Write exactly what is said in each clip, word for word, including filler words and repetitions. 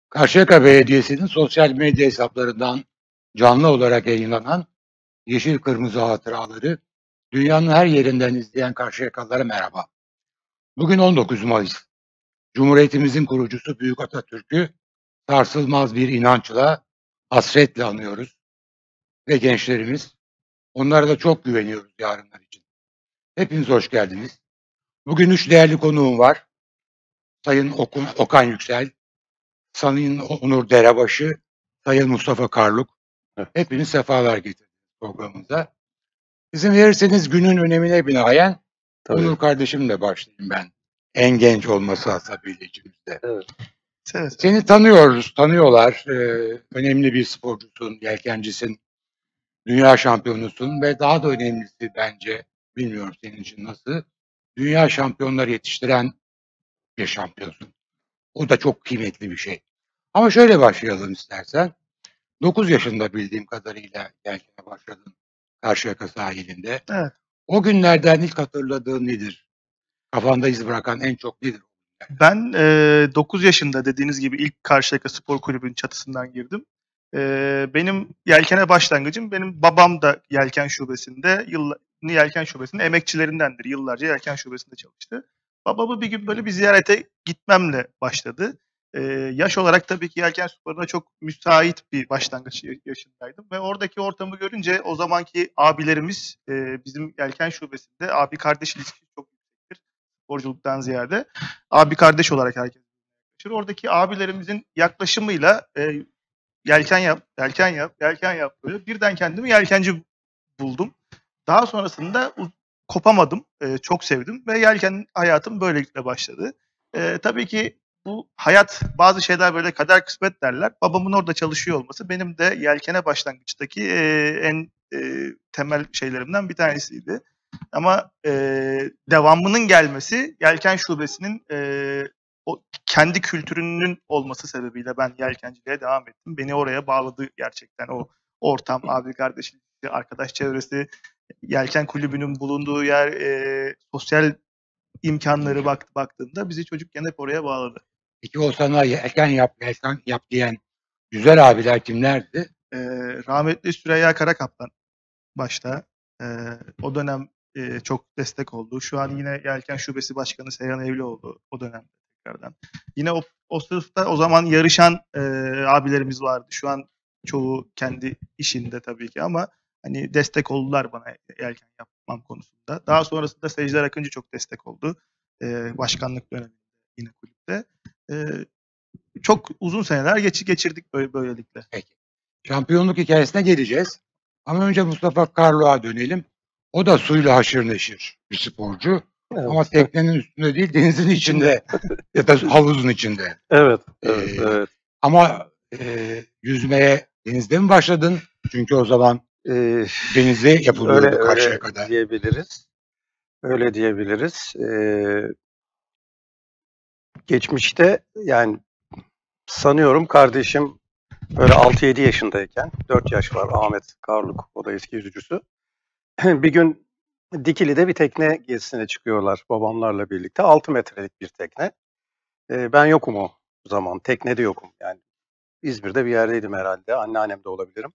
Karşıyaka Belediyesi'nin sosyal medya hesaplarından canlı olarak yayınlanan Yeşil Kırmızı Hatıraları, dünyanın her yerinden izleyen Karşıyakalılara merhaba. Bugün on dokuz Mayıs. Cumhuriyetimizin kurucusu Büyük Atatürk'ü sarsılmaz bir inançla, hasretle anıyoruz. Ve gençlerimiz, onlara da çok güveniyoruz yarınlar için. Hepiniz hoş geldiniz. Bugün üç değerli konuğum var. Sayın Okun, Okan Yüksel, Sayın Onur Derebaşı, Sayın Mustafa Karluk. Hepiniz sefalar getirdiniz programımıza. İzin verirseniz günün önemine binaen Tabii. Onur kardeşimle başlayayım ben. En genç olması hasebiyle içimizde. Evet. Evet. Seni tanıyoruz, tanıyorlar. Ee, önemli bir sporcusun, yelkencisin, dünya şampiyonusun ve daha da önemlisi bence, bilmiyorum senin için nasıl, dünya şampiyonları yetiştiren bir şampiyonsun. O da çok kıymetli bir şey. Ama şöyle başlayalım istersen. dokuz yaşında bildiğim kadarıyla yelkene başladın Karşıyaka sahilinde. Evet. O günlerden ilk hatırladığın nedir? Kafanda iz bırakan en çok nedir? Ben e, dokuz yaşında dediğiniz gibi ilk Karşıyaka Spor Kulübü'nün çatısından girdim. E, benim yelkene başlangıcım, benim babam da yelken şubesinde, yıllar, yelken şubesinin emekçilerindendir. Yıllarca yelken şubesinde çalıştı. Babamı bir gün böyle bir ziyarete gitmemle başladı. E, yaş olarak tabii ki yelken sporuna çok müsait bir başlangıç yaşındaydım. Ve oradaki ortamı görünce o zamanki abilerimiz, e, bizim yelken şubesinde abi kardeş ilişkisi çok yüksektir. Sporculuktan ziyade. Abi kardeş olarak herkes yaklaşır. Oradaki abilerimizin yaklaşımıyla e, yelken yap, yelken yap, yelken yap böyle. Birden kendimi yelkenci buldum. Daha sonrasında kopamadım. E, çok sevdim ve yelken hayatım böylelikle başladı. E, tabii ki bu hayat, bazı şeyler böyle kader kısmet derler. Babamın orada çalışıyor olması benim de yelkene başlangıçtaki e, en e, temel şeylerimden bir tanesiydi. Ama e, devamının gelmesi yelken şubesinin e, o kendi kültürünün olması sebebiyle ben yelkenciliğe devam ettim. Beni oraya bağladı gerçekten o ortam, abi kardeş ilişkisi, arkadaş çevresi, yelken kulübünün bulunduğu yer, e, sosyal imkanları bak, baktığımda bizi çocukken hep oraya bağladı. Peki o sana yelken yap, yelken yap diyen güzel abiler kimlerdi? E, rahmetli Süreyya Karakaplan başta. E, o dönem e, çok destek oldu. Şu an yine Yelken Şubesi Başkanı Seyhan Evlioğlu o dönemde tekrardan. Yine o, o sınıfta o zaman yarışan e, abilerimiz vardı. Şu an çoğu kendi işinde tabii ki ama hani destek oldular bana yelken yapmam konusunda. Daha sonrasında Secder Akıncı çok destek oldu. E, başkanlık döneminde yine kulüpte. E, çok uzun seneler geç, geçirdik böyle, böylelikle. Peki. Şampiyonluk hikayesine geleceğiz. Ama önce Mustafa Karluk'a dönelim. O da suyla haşır neşir bir sporcu. Evet. Ama teknenin üstünde değil, denizin içinde ya da havuzun içinde. Evet, Ee, evet, evet. Ama e, yüzmeye denizde mi başladın? Çünkü o zaman e, denizde yapılıyordu öyle, karşıya öyle kadar. diyebiliriz. Öyle diyebiliriz. Ee, geçmişte yani sanıyorum kardeşim böyle altı yedi yaşındayken, dört yaş var Ahmet Karluk, o da eski yüzücüsü. Bir gün Dikili'de bir tekne gezisine çıkıyorlar babamlarla birlikte. altı metrelik bir tekne. Ee, ben yokum o zaman. Teknede yokum yani. İzmir'de bir yerdeydim herhalde. Anneannem de olabilirim.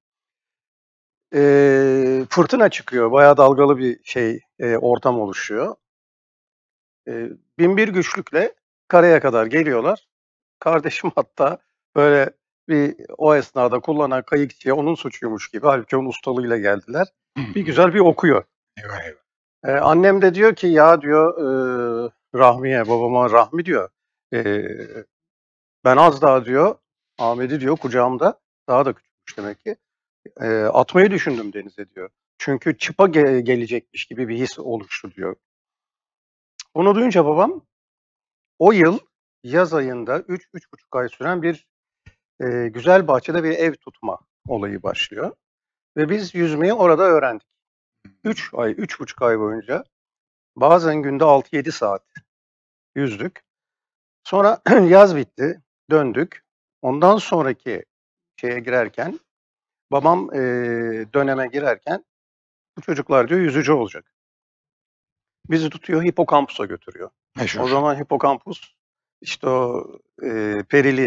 Ee, fırtına çıkıyor. Bayağı dalgalı bir şey e, ortam oluşuyor. Ee, bin bir güçlükle karaya kadar geliyorlar. Kardeşim hatta böyle bir o esnada kullanan kayıkçıya onun suçuymuş gibi, halbuki onun ustalığıyla geldiler. Bir güzel bir okuyor. Eyvah eyvah. Ee, annem de diyor ki ya diyor e, Rahmiye, babama Rahmi diyor. E, ben az daha diyor Ahmet'i diyor kucağımda, daha da küçükmüş demek ki. E, atmayı düşündüm denize diyor. Çünkü çıpa ge- gelecekmiş gibi bir his oluştu diyor. Bunu duyunca babam o yıl yaz ayında üç üç buçuk ay süren bir e, güzel bahçede bir ev tutma olayı başlıyor. Ve biz yüzmeyi orada öğrendik. üç ay, üç buçuk ay boyunca bazen günde altı yedi saat yüzdük. Sonra yaz bitti, döndük. Ondan sonraki şeye girerken, babam e, döneme girerken bu çocuklar diyor yüzücü olacak. Bizi tutuyor, hipokampusa götürüyor. Meşhur. O zaman hipokampus işte o e, perili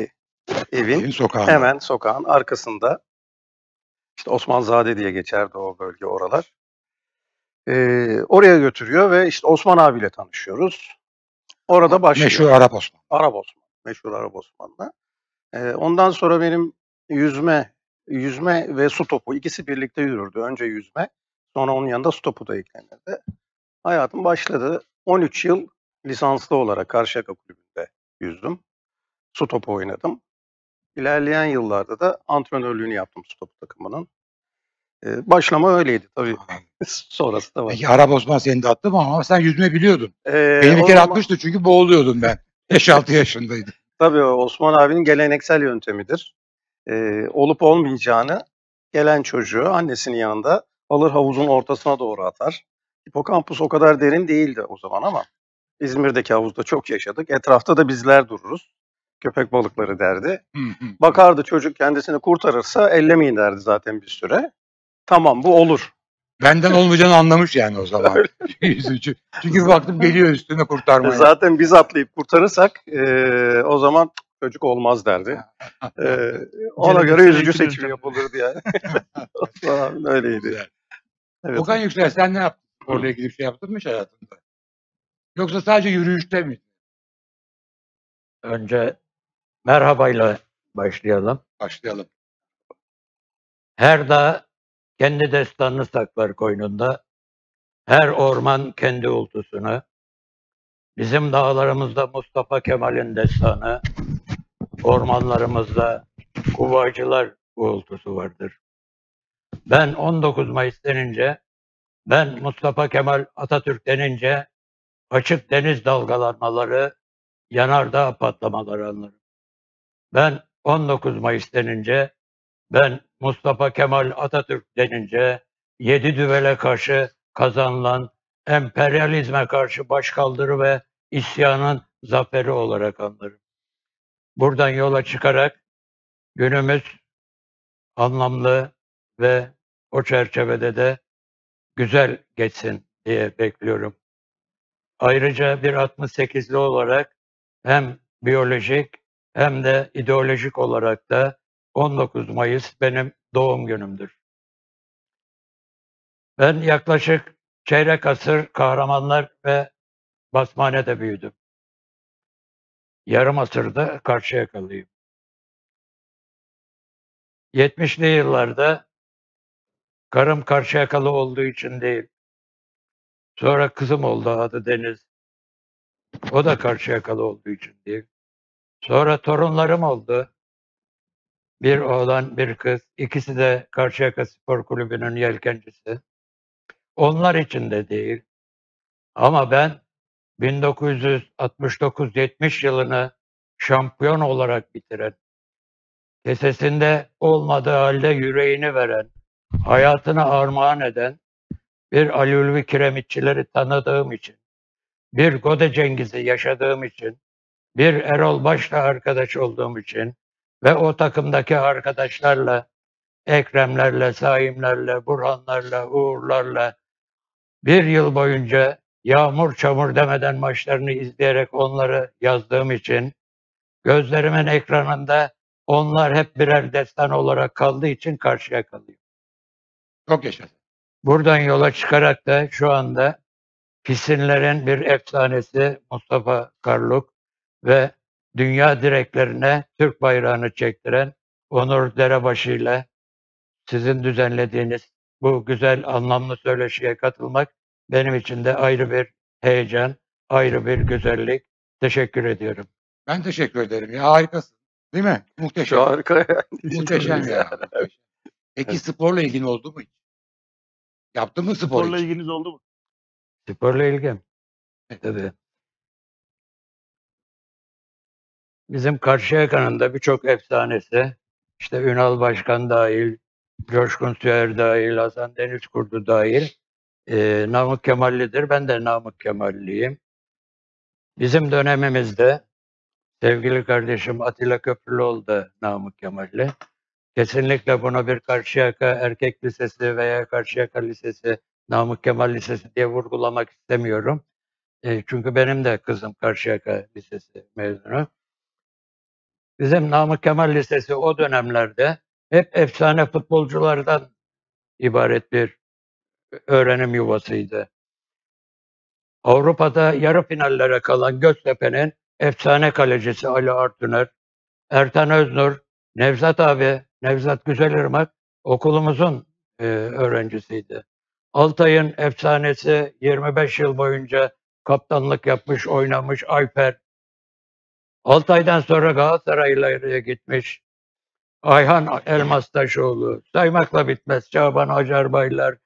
evin Evin sokağında. hemen sokağın arkasında. İşte Osmanzade diye geçerdi o bölge, oralar. Ee, oraya götürüyor ve işte Osman abiyle tanışıyoruz. Orada başlıyor. Meşhur Arap Osman. Arap Osman. Meşhur Arap Osman'la. Ee, ondan sonra benim yüzme, yüzme ve su topu ikisi birlikte yürürdü. Önce yüzme, sonra onun yanında su topu da eklenirdi. Hayatım başladı. on üç yıl lisanslı olarak Karşıyaka Kulübü'nde yüzdüm. Su topu oynadım. İlerleyen yıllarda da antrenörlüğünü yaptım su topu takımının. Ee, başlama öyleydi tabii. Sonrası da var. Peki Arap Osman seni de attı mı? Ama sen yüzme biliyordun. Ee, Beni bir o kere zaman- atmıştı çünkü boğuluyordum ben. beş altı yaşındaydım. Tabii o Osman abinin geleneksel yöntemidir. Ee, olup olmayacağını gelen çocuğu annesinin yanında alır, havuzun ortasına doğru atar. Hipokampus o kadar derin değildi o zaman ama İzmir'deki havuzda çok yaşadık. Etrafta da bizler dururuz. Köpek balıkları derdi. Hı hı. Bakardı çocuk kendisini kurtarırsa ellemeyin derdi zaten bir süre. Tamam, bu olur. Benden olmayacağını anlamış yani o zaman. Yüzücü. Çünkü bir baktım geliyor üstüne kurtarmaya. Zaten biz atlayıp kurtarırsak eee, o zaman çocuk olmaz derdi. Eee, ona Gene göre bir yüzücü süre seçimi ikilir yapılırdı yani. Osman abi öyleydi. Güzel. Evet. Okan Yüksel sen ne yaptın? Orada ilgili bir şey yaptın mı hiç hayatında? Yoksa sadece yürüyüşte mi? Önce merhabayla başlayalım. Başlayalım. Her dağ kendi destanını saklar koynunda. Her orman kendi ultusunu. Bizim dağlarımızda Mustafa Kemal'in destanı, ormanlarımızda kuvvacılar uğultusu vardır. Ben on dokuz Mayıs denince, ben Mustafa Kemal Atatürk denince açık deniz dalgalanmaları, yanardağ patlamaları anlarım. Ben on dokuz Mayıs denince, ben Mustafa Kemal Atatürk denince yedi düvele karşı kazanılan emperyalizme karşı başkaldırı ve isyanın zaferi olarak anlarım. Buradan yola çıkarak günümüz anlamlı ve o çerçevede de güzel geçsin diye bekliyorum. Ayrıca bir altmış sekizli olarak hem biyolojik hem de ideolojik olarak da on dokuz Mayıs benim doğum günümdür. Ben yaklaşık çeyrek asır Kahramanlar ve Basmane'de büyüdüm. Yarım asırda Karşıyakalıyım. yetmişli yıllarda karım Karşıyakalı olduğu için değil, sonra kızım oldu adı Deniz. O da Karşıyakalı olduğu için değil. Sonra torunlarım oldu. Bir oğlan, bir kız. İkisi de Karşıyaka Spor Kulübü'nün yelkencisi. Onlar için de değil. Ama ben bin dokuz yüz altmış dokuz yetmiş yılını şampiyon olarak bitiren, kesesinde olmadığı halde yüreğini veren, hayatını armağan eden bir Ali Ulvi Kiremitçileri tanıdığım için, bir Gode Cengiz'i yaşadığım için, bir Erol Baş'la arkadaş olduğum için ve o takımdaki arkadaşlarla, Ekremlerle, Saimlerle, Burhanlarla, Uğurlarla bir yıl boyunca yağmur çamur demeden maçlarını izleyerek onları yazdığım için, gözlerimin ekranında onlar hep birer destan olarak kaldığı için Karşıyakalıyım. Çok yaşa. Buradan yola çıkarak da şu anda Pisinlerin bir efsanesi Mustafa Karluk ve dünya direklerine Türk bayrağını çektiren Onur Derebaşı ile sizin düzenlediğiniz bu güzel anlamlı söyleşiye katılmak benim için de ayrı bir heyecan, ayrı bir güzellik. Teşekkür ediyorum. Ben teşekkür ederim. Ya harikasın. Değil mi? Muhteşem. Şu harika. Muhteşem ya. Muhteşem. Peki sporla ilgin oldu mu hiç? Yaptın mı spor Sporla hiç? ilginiz oldu mu? Sporla ilgim. Tabii. Bizim Karşıyaka'nın da birçok efsanesi, işte Ünal Başkan dahil, Coşkun Süer dahil, Hasan Denizkurdu dahil, e, Namık Kemallidir. Ben de Namık Kemalliyim. Bizim dönemimizde sevgili kardeşim Atilla Köprülüoğlu da Namık Kemalli. Kesinlikle bunu bir Karşıyaka Erkek Lisesi veya Karşıyaka Lisesi, Namık Kemal Lisesi diye vurgulamak istemiyorum. E, çünkü benim de kızım Karşıyaka Lisesi mezunu. Bizim Namık Kemal Lisesi o dönemlerde hep efsane futbolculardan ibaret bir öğrenim yuvasıydı. Avrupa'da yarı finallere kalan Göztepe'nin efsane kalecisi Ali Artuner, Ertan Öznur, Nevzat abi, Nevzat Güzelirmak okulumuzun e, öğrencisiydi. Altay'ın efsanesi yirmi beş yıl boyunca kaptanlık yapmış, oynamış Ayper. Altay'dan sonra Galatasaray'a gitmiş. Ayhan Elmastaşoğlu, saymakla bitmez. Şaban Acarbaylar,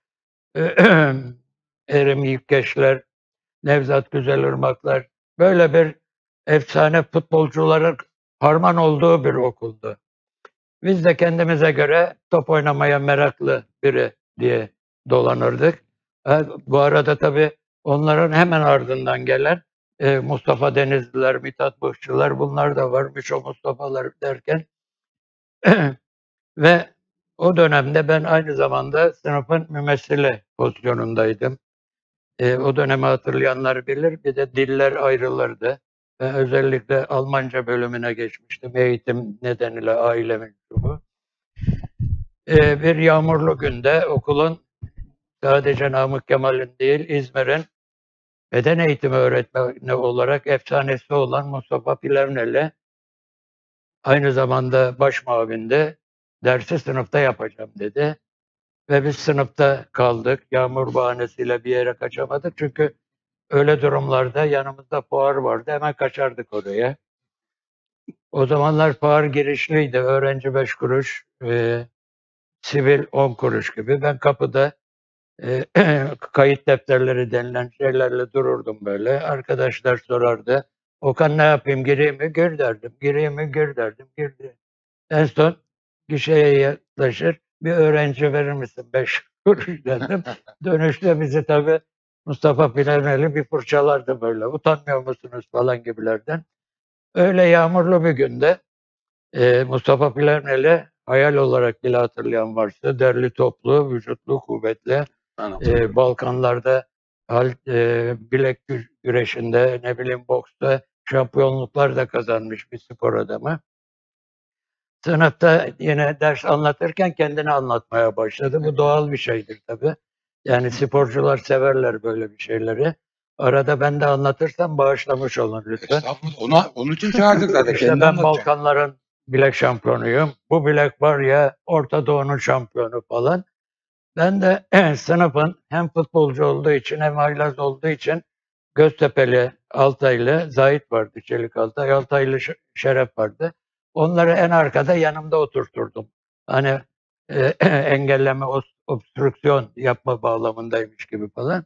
Erim Yükkeşler, Nevzat Güzelirmaklar. Böyle bir efsane futbolcuların harman olduğu bir okuldu. Biz de kendimize göre top oynamaya meraklı biri diye dolanırdık. E, bu arada tabii onların hemen ardından gelen e, Mustafa Denizliler, Mithat Bıkçılar bunlar da varmış o Mustafa'lar derken ve o dönemde ben aynı zamanda sınıfın mümessili pozisyonundaydım. E, o dönemi hatırlayanlar bilir. Bir de diller ayrılırdı. Ben özellikle Almanca bölümüne geçmiştim. Eğitim nedeniyle aile mensubu. E, bir yağmurlu günde okulun sadece Namık Kemal'in değil İzmir'in beden eğitimi öğretmeni olarak efsanesi olan Mustafa Pilavneli aynı zamanda baş muavinde dersi sınıfta yapacağım dedi. Ve biz sınıfta kaldık. Yağmur bahanesiyle bir yere kaçamadık. Çünkü öyle durumlarda yanımızda fuar vardı. Hemen kaçardık oraya. O zamanlar fuar girişliydi. Öğrenci beş kuruş, e, sivil on kuruş gibi. Ben kapıda e, kayıt defterleri denilen şeylerle dururdum böyle. Arkadaşlar sorardı. Okan ne yapayım gireyim mi? Gir derdim. Gireyim mi? Gir derdim. Girdi. En son gişeye yaklaşır. Bir öğrenci verir misin? Beş kuruş dedim. Dönüşte bizi tabii Mustafa Pilavneli bir fırçalardı böyle. Utanmıyor musunuz falan gibilerden. Öyle yağmurlu bir günde e, Mustafa Pilavneli hayal olarak bile hatırlayan varsa derli toplu, vücutlu, kuvvetli. E, Balkanlarda hal, e, bilek güreşinde, ne bileyim boksta şampiyonluklar da kazanmış bir spor adamı. Sınıfta yine ders anlatırken kendini anlatmaya başladı. Bu doğal bir şeydir tabii. Yani sporcular severler böyle bir şeyleri. Arada ben de anlatırsam bağışlamış olun lütfen. Estağfurullah. Ona, onun için çağırdık zaten. İşte Kendi ben anlatacak. Balkanların bilek şampiyonuyum. Bu bilek var ya Orta Doğu'nun şampiyonu falan. Ben de sınıfın hem futbolcu olduğu için hem haylaz olduğu için Göztepe'li Altaylı Zahit vardı, Çelik Altay, Altaylı Şeref vardı. Onları en arkada yanımda oturturdum. Hani e, engelleme, obstrüksiyon yapma bağlamındaymış gibi falan.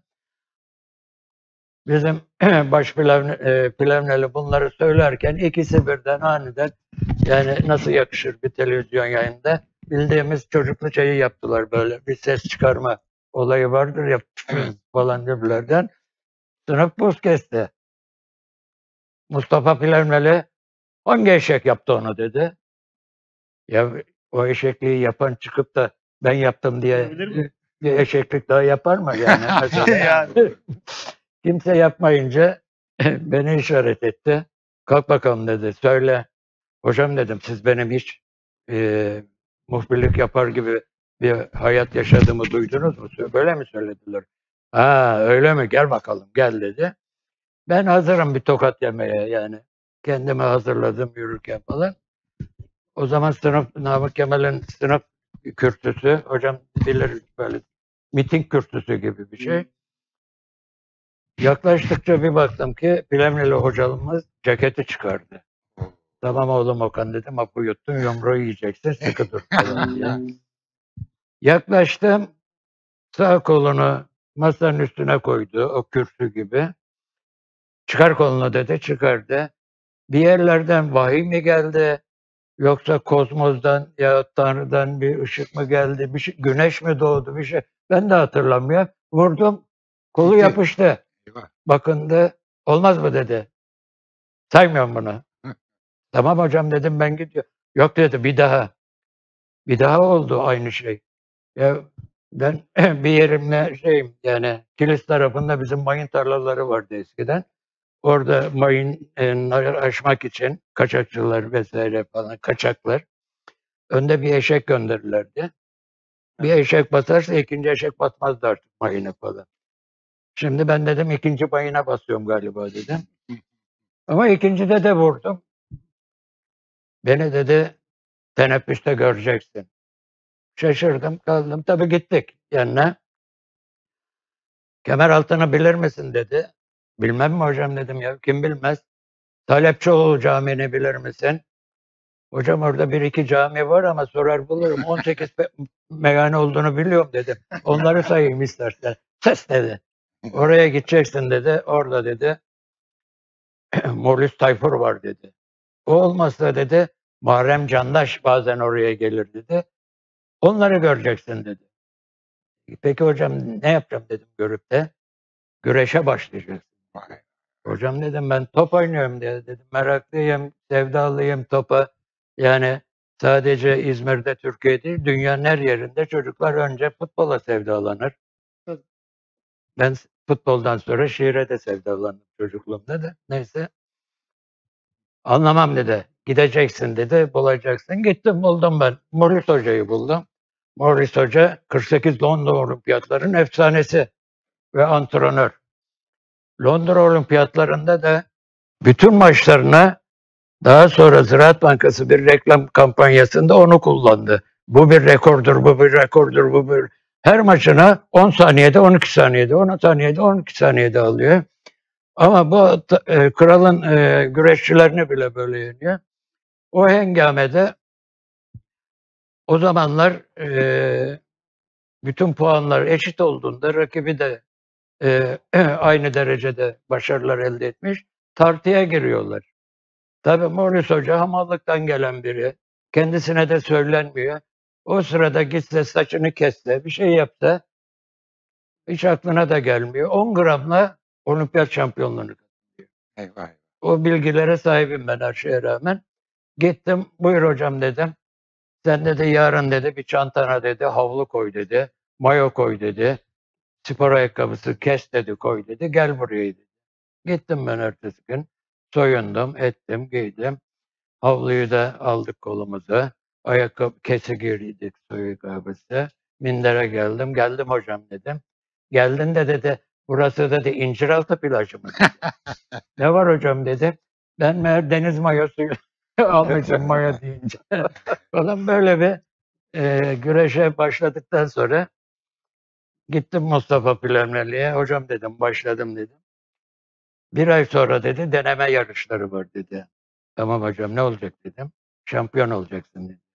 Bizim baş Pilavneli bunları söylerken ikisi birden aniden yani nasıl yakışır bir televizyon yayında bildiğimiz çocuklu şeyi yaptılar böyle bir ses çıkarma olayı vardır ya falan gibilerden. Sınıf buz kesti. Mustafa Pilavneli hangi eşek yaptı onu dedi. Ya o eşekliği yapan çıkıp da ben yaptım diye bir eşeklik daha yapar mı yani? Mesela. Yani. Kimse yapmayınca beni işaret etti. Kalk bakalım dedi. Söyle. Hocam dedim siz benim hiç e, muhbirlik yapar gibi bir hayat yaşadığımı duydunuz mu? Böyle mi söylediler? Ha öyle mi? Gel bakalım gel dedi. Ben hazırım bir tokat yemeye yani. Kendimi hazırladım yürürken falan. O zaman sınıf, Namık Kemal'in sınıf kürsüsü, hocam bilir böyle miting kürsüsü gibi bir şey. Yaklaştıkça bir baktım ki Pilavneli hocamız ceketi çıkardı. Tamam oğlum Okan dedim, hapı yuttun, yumruğu yiyeceksin, sıkı dur falan diye. Yaklaştım, sağ kolunu masanın üstüne koydu, o kürsü gibi. Çıkar kolunu dedi, çıkardı. Bir yerlerden vahiy mi geldi, yoksa kozmosdan ya Tanrı'dan bir ışık mı geldi, bir şey, güneş mi doğdu bir şey. Ben de hatırlamıyorum. Vurdum, kolu yapıştı. Bakındı, olmaz mı dedi. Saymıyorum bunu. Tamam hocam dedim ben gidiyorum. Yok dedi bir daha. Bir daha oldu aynı şey. Ya ben bir yerimle şeyim yani kilis tarafında bizim mayın tarlaları vardı eskiden. orada mayın aşmak için kaçakçılar vesaire falan, kaçaklar önde bir eşek gönderirlerdi. Bir eşek batarsa ikinci eşek batmazdı artık mayına falan. Şimdi ben dedim ikinci mayına basıyorum galiba dedim. Ama ikincide de vurdum. Beni dedi teneffüste göreceksin. Şaşırdım kaldım. Tabii gittik yanına. Kemeraltı'nı bilir misin dedi. Bilmem mi hocam dedim ya. Kim bilmez. Talepçioğlu Camii'ni bilir misin? Hocam orada bir iki cami var ama sorar bulurum. on sekiz meyhane olduğunu biliyorum dedim. Onları sayayım istersen. Ses dedi. Oraya gideceksin dedi. Orada dedi Morris Tayfur var dedi. O olmazsa dedi Muharrem Candaş bazen oraya gelir dedi. Onları göreceksin dedi. Peki hocam ne yapacağım dedim görüp de. Güreşe başlayacaksın. Hocam dedim ben top oynuyorum diye dedim. Meraklıyım, sevdalıyım topa. Yani sadece İzmir'de, Türkiye değil, dünyanın her yerinde çocuklar önce futbola sevdalanır. Ben futboldan sonra şiire de sevdalandım çocukluğumda da. Neyse. Anlamam dedi. Gideceksin dedi, bulacaksın. Gittim buldum ben. Morris Hoca'yı buldum. Morris Hoca kırk sekiz Londra Olimpiyatlarının efsanesi ve antrenör. Londra Olimpiyatlarında da bütün maçlarına daha sonra Ziraat Bankası bir reklam kampanyasında onu kullandı. Bu bir rekordur, bu bir rekordur, bu bir... Her maçına on saniyede, on iki saniyede, on saniyede, on iki saniyede alıyor. Ama bu e, kralın e, güreşçilerini bile böyle yeniyor. O hengamede o zamanlar e, bütün puanlar eşit olduğunda rakibi de e, aynı derecede başarılar elde etmiş. Tartıya giriyorlar. Tabii Morris Hoca hamallıktan gelen biri. Kendisine de söylenmiyor. O sırada gitse saçını kesse, bir şey yapsa hiç aklına da gelmiyor. on gramla olimpiyat şampiyonluğunu kazanıyor. Eyvah. O bilgilere sahibim ben her şeye rağmen. Gittim, buyur hocam dedim. Sen dedi yarın dedi bir çantana dedi havlu koy dedi. Mayo koy dedi. Spor ayakkabısı kes dedi koy dedi. Gel buraya dedi. Gittim ben ertesi gün. Soyundum, ettim, giydim. Havluyu da aldık kolumuza. Ayakkabı kesi girdik ayakkabısı. Mindere geldim. Geldim hocam dedim. Geldin de dedi burası dedi İnciraltı plajı mı dedi. Ne var hocam dedi. Ben meğer deniz mayosu almışım mayo deyince. Falan böyle bir e, güreşe başladıktan sonra gittim Mustafa Plemeli'ye. Hocam dedim başladım dedim. Bir ay sonra dedi deneme yarışları var dedi. Tamam hocam ne olacak dedim. Şampiyon olacaksın dedi.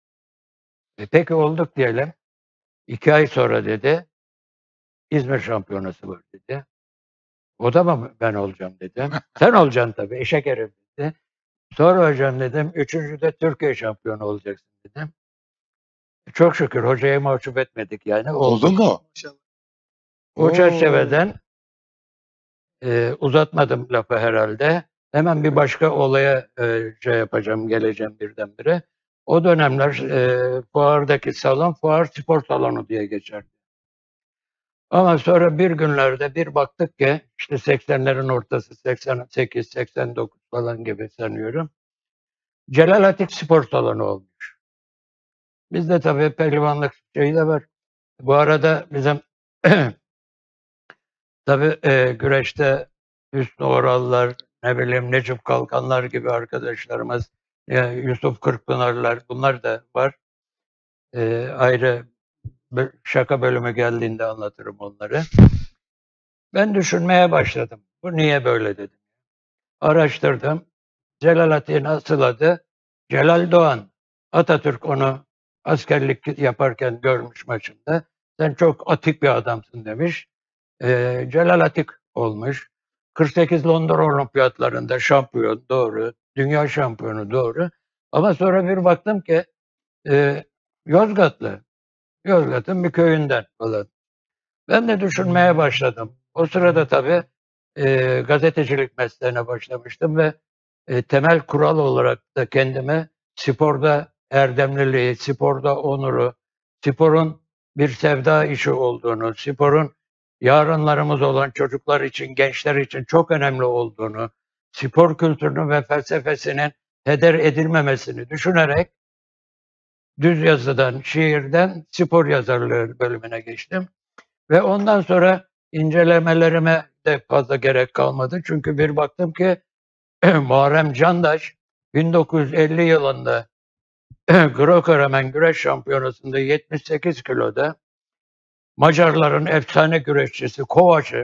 E peki olduk diyelim. İki ay sonra dedi İzmir şampiyonası var dedi. O da mı ben olacağım dedim. Sen olacaksın tabii eşek herif dedi. Sonra hocam dedim üçüncüde Türkiye şampiyonu olacaksın dedim. Çok şükür hocaya mahcup etmedik yani. Oldu Olduk. mu? O Oo. çerçeveden e, uzatmadım lafı herhalde. Hemen bir başka olaya e, şey yapacağım, geleceğim birdenbire. O dönemler e, fuardaki salon, fuar spor salonu diye geçerdi. Ama sonra bir günlerde bir baktık ki işte seksenlerin ortası seksen sekiz seksen dokuz falan gibi sanıyorum. Celal Atik Spor Salonu olmuş. Bizde tabii pehlivanlık şeyi de var. Bu arada bizim tabii e, güreşte Hüsnü Orallar, ne bileyim Necip Kalkanlar gibi arkadaşlarımız, e, Yusuf Kırkpınarlar bunlar da var. E, ayrı bir şaka bölümü geldiğinde anlatırım onları. Ben düşünmeye başladım. Bu niye böyle dedim. Araştırdım. Celal Atik'in asıl adı Celal Doğan. Atatürk onu askerlik yaparken görmüş maçında. Sen çok atik bir adamsın demiş. Ee, Celal Atik olmuş. kırk sekiz Londra Olimpiyatlarında şampiyon doğru. Dünya şampiyonu doğru. Ama sonra bir baktım ki e, Yozgatlı. Yozgat'ın bir köyünden falan. Ben de düşünmeye başladım. O sırada tabii e, gazetecilik mesleğine başlamıştım ve e, temel kural olarak da kendime sporda erdemliliği, sporda onuru, sporun bir sevda işi olduğunu, sporun yarınlarımız olan çocuklar için, gençler için çok önemli olduğunu, spor kültürünün ve felsefesinin heder edilmemesini düşünerek düz yazıdan, şiirden spor yazarlığı bölümüne geçtim. Ve ondan sonra incelemelerime de fazla gerek kalmadı. Çünkü bir baktım ki Muharrem Candaş bin dokuz yüz elli yılında Greco-Romen güreş şampiyonasında yetmiş sekiz kiloda Macarların efsane güreşçisi Kovac'ı,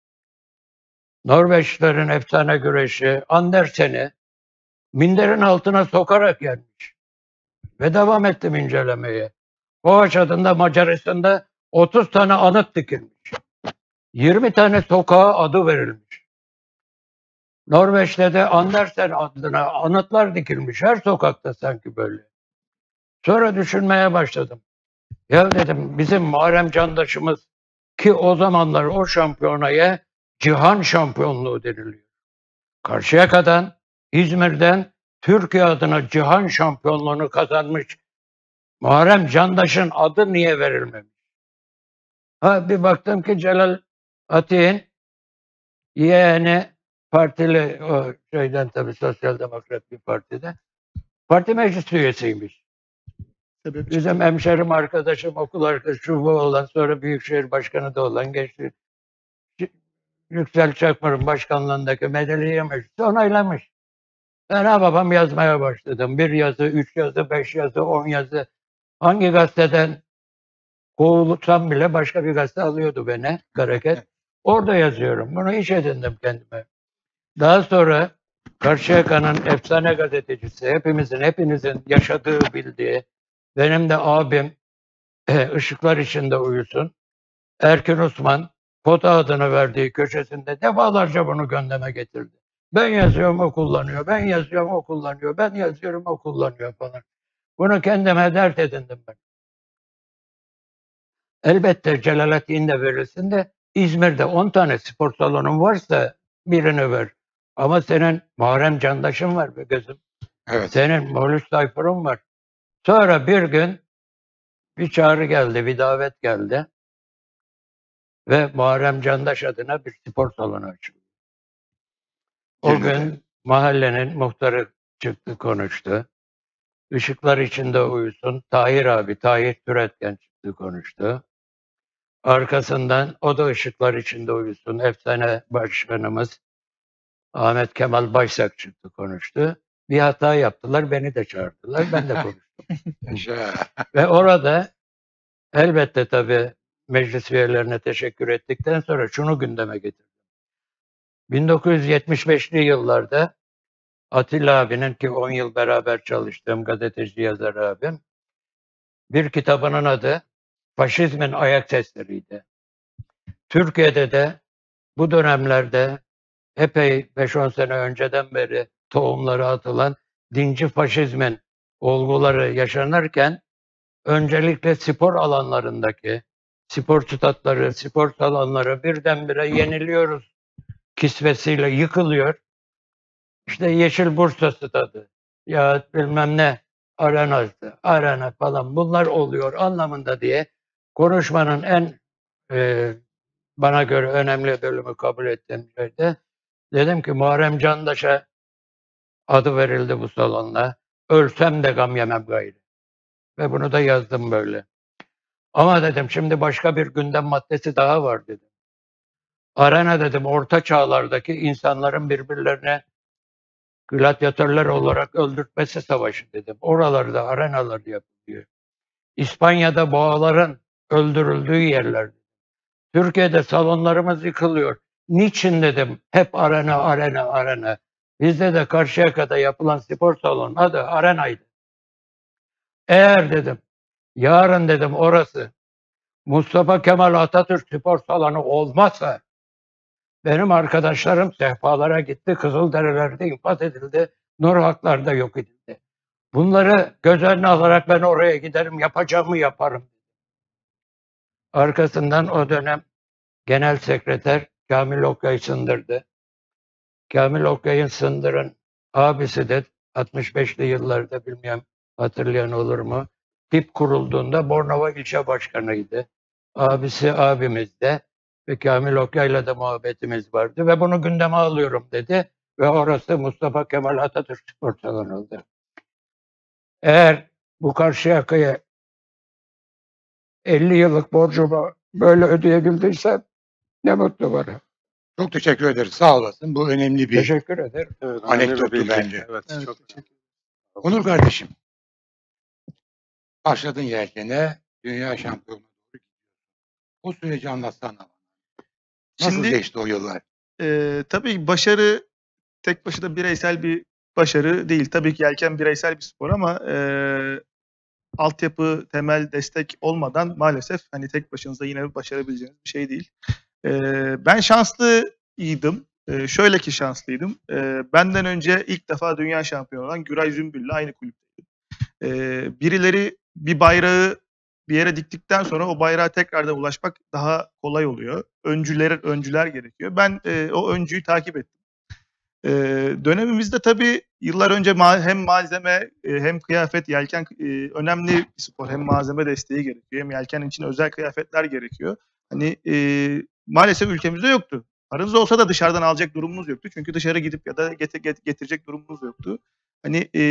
Norveçlilerin efsane güreşi Andersen'i minderin altına sokarak yenmiş. Ve devam ettim incelemeye. Kovac adında Macaristan'da otuz tane anıt dikilmiş. yirmi tane sokağa adı verilmiş. Norveç'te de Andersen adına anıtlar dikilmiş. Her sokakta sanki böyle. Sonra düşünmeye başladım. Ya dedim bizim Muharrem Candaş'ımız ki o zamanlar o şampiyonaya cihan şampiyonluğu deniliyor. Karşıyaka'dan, İzmir'den Türkiye adına cihan şampiyonluğunu kazanmış Muharrem Candaş'ın adı niye verilmemiş? Ha bir baktım ki Celal Atik'in yeğeni partili o şeyden tabii Sosyal Demokrat bir partide parti meclis üyesiymiş. Sebep Bizim hemşerim arkadaşım, okul arkadaşım bu olan sonra Büyükşehir Başkanı da olan geçti. Yüksel Çakmar'ın başkanlığındaki Medeniye Meclisi onaylamış. Ben babam yazmaya başladım. Bir yazı, üç yazı, beş yazı, on yazı. Hangi gazeteden kovulsam bile başka bir gazete alıyordu beni, Hareket. Orada yazıyorum. Bunu iş edindim kendime. Daha sonra Karşıyaka'nın efsane gazetecisi, hepimizin, hepinizin yaşadığı, bildiği, benim de abim ışıklar içinde uyusun, Erkin Osman, Kota adını verdiği köşesinde defalarca bunu gündeme getirdi. Ben yazıyorum o kullanıyor, ben yazıyorum o kullanıyor, ben yazıyorum o kullanıyor falan. Bunu kendime dert edindim ben. Elbette Celaleddin de verilsin de İzmir'de on tane spor salonun varsa birini ver. Ama senin Muharrem Candaş'ın var be gözüm. Evet. Senin Moğluş Tayfur'un var. Sonra bir gün bir çağrı geldi, bir davet geldi. Ve Muharrem Candaş adına bir spor salonu açıldı. O Cennete. gün mahallenin muhtarı çıktı konuştu. Işıklar içinde uyusun. Tahir abi, Tahir Türetken çıktı konuştu. Arkasından o da ışıklar içinde uyusun. Efsane başkanımız Ahmet Kemal Başsak çıktı konuştu. Bir hata yaptılar, beni de çağırdılar. Ben de konuştum. Yaşa. Ve orada elbette tabii meclis üyelerine teşekkür ettikten sonra şunu gündeme getirdim. bin dokuz yüz yetmiş beşli yıllarda Atilla abinin ki on yıl beraber çalıştığım gazeteci yazar abim bir kitabının adı Faşizmin Ayak Sesleriydi. Türkiye'de de bu dönemlerde epey beş on sene önceden beri tohumları atılan dinci faşizmin olguları yaşanırken öncelikle spor alanlarındaki spor statları, spor salonları birdenbire yeniliyoruz kisvesiyle yıkılıyor. İşte Yeşil Bursa Stadı ya bilmem ne arenası, arena falan bunlar oluyor anlamında diye konuşmanın en e, bana göre önemli bölümü kabul ettiğim şeyde dedim ki Muharrem Candaş'a adı verildi bu salonla. Ölsem de gam yemem gayrı. Ve bunu da yazdım böyle. Ama dedim şimdi başka bir gündem maddesi daha var dedim. Arena dedim orta çağlardaki insanların birbirlerine gladyatörler olarak öldürtmesi savaşı dedim. Oralarda arenalar yapılıyor. İspanya'da boğaların öldürüldüğü yerler. Türkiye'de salonlarımız yıkılıyor. Niçin dedim hep arena arena arena. Bizde de Karşıyaka'da yapılan spor salonu adı arenaydı. Eğer dedim yarın dedim orası Mustafa Kemal Atatürk spor salonu olmazsa benim arkadaşlarım sehpalara gitti, Kızılderililerde infaz edildi, Nur Haklar'da yok edildi. Bunları göz önüne alarak ben oraya giderim, yapacağımı yaparım. Arkasından o dönem Genel Sekreter Kamil Okyay sındırdı. Kamil Okyay'ın Sındır'ın abisi de altmış beşli yıllarda bilmiyorum hatırlayan olur mu? Tip kurulduğunda Bornova ilçe başkanıydı. Abisi abimiz de ve Kamil Okyay'la da muhabbetimiz vardı ve bunu gündeme alıyorum dedi ve orası Mustafa Kemal Atatürk Spor Salonu'ydu. Eğer bu Karşıyaka'ya elli yıllık borcumu böyle ödeyebildiysem ne mutlu bana. Çok teşekkür ederiz. Sağ olasın. Bu önemli bir Teşekkür ederim. Evet, anekdottu önemli bir bilgi. bence. Evet, Evet, çok teşekkür ederim. Onur kardeşim, başladın yelkene, dünya şampiyonu. O süreci anlatsana. Nasıl Şimdi geçti o yıllar? e, tabii başarı tek başına bireysel bir başarı değil. Tabii ki yelken bireysel bir spor ama e, altyapı, temel destek olmadan maalesef hani tek başınıza yine başarabileceğiniz bir şey değil. E, ben şanslıydım. E, şöyle ki şanslıydım. E, benden önce ilk defa dünya şampiyonu olan Güray Zümbül'le aynı kulüpteydim. E, birileri bir bayrağı bir yere diktikten sonra o bayrağa tekrardan ulaşmak daha kolay oluyor. Öncüler, öncüler gerekiyor. Ben e, o öncüyü takip ettim. Ee, dönemimizde tabii yıllar önce ma- hem malzeme e, hem kıyafet, yelken e, önemli bir spor. Hem malzeme desteği gerekiyor hem yelken için özel kıyafetler gerekiyor. Hani e, maalesef ülkemizde yoktu. Paranız olsa da dışarıdan alacak durumumuz yoktu. Çünkü dışarı gidip ya da getir, get- getirecek durumumuz yoktu. Hani e,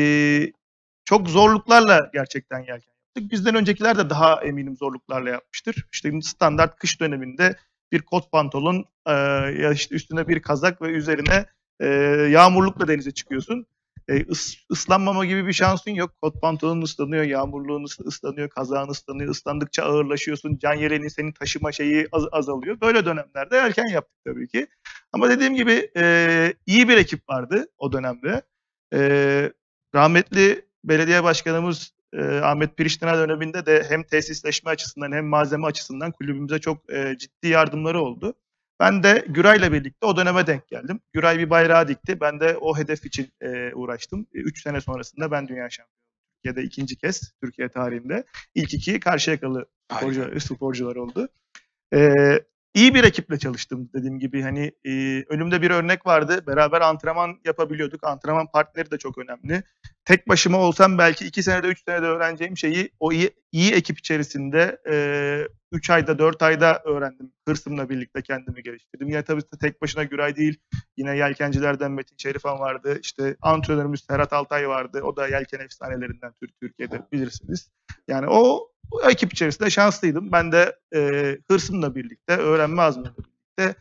çok zorluklarla gerçekten yelken yaptık. Bizden öncekiler de daha eminim zorluklarla yapmıştır. İşte standart kış döneminde bir kot pantolon, e, ya işte üstüne bir kazak ve üzerine e, yağmurlukla denize çıkıyorsun. E, ıs, ıslanmama gibi bir şansın yok. Kot pantolonun ıslanıyor, yağmurluğun ıs- ıslanıyor, kazağın ıslanıyor. Islandıkça ağırlaşıyorsun. Can yeleğinin seni taşıma şeyi az, azalıyor. Böyle dönemlerde erken yaptık tabii ki. Ama dediğim gibi e, iyi bir ekip vardı o dönemde. E, rahmetli belediye başkanımız e, Ahmet Piriştina döneminde de hem tesisleşme açısından hem malzeme açısından kulübümüze çok e, ciddi yardımları oldu. Ben de Güray'la birlikte o döneme denk geldim. Güray bir bayrağı dikti. Ben de o hedef için e, uğraştım. Üç sene sonrasında ben dünya şampiyonu. Türkiye'de ikinci kez Türkiye tarihinde. İlk iki Karşıyakalı sporcu, sporcular oldu. Ee, iyi bir ekiple çalıştım dediğim gibi. Hani e, önümde bir örnek vardı. Beraber antrenman yapabiliyorduk. Antrenman partneri de çok önemli. Tek başıma olsam belki iki senede, üç senede öğreneceğim şeyi o iyi, iyi ekip içerisinde e, üç ayda, dört ayda öğrendim. Hırsımla birlikte kendimi geliştirdim. Yine tabii tek başına Güray değil. Yine yelkencilerden Metin Şerifan vardı. İşte antrenörümüz Ferhat Altay vardı. O da yelken efsanelerinden Türkiye'de bilirsiniz. Yani o, o ekip içerisinde şanslıydım. Ben de e, hırsımla birlikte, öğrenme azmimle birlikte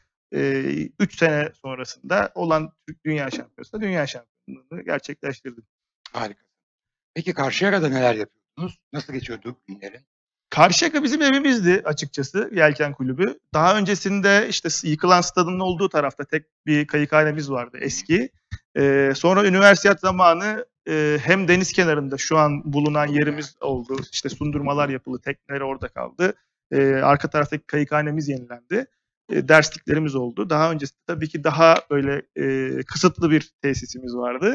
üç e, sene sonrasında olan Türk Dünya Şampiyonası'nda dünya şampiyonluğunu gerçekleştirdim. Harika. Peki Karşıyaka'da neler yapıyordunuz? Nasıl geçiyordu günlerin? Karşıyaka bizim evimizdi açıkçası, Yelken Kulübü. Daha öncesinde işte yıkılan stadın olduğu tarafta tek bir kayıkhanemiz vardı eski. Ee, sonra üniversite zamanı e, hem deniz kenarında şu an bulunan yerimiz oldu. İşte sundurmalar yapıldı, tekneler orada kaldı. Ee, arka taraftaki kayıkhanemiz yenilendi. E, dersliklerimiz oldu. Daha öncesinde tabii ki daha böyle e, kısıtlı bir tesisimiz vardı.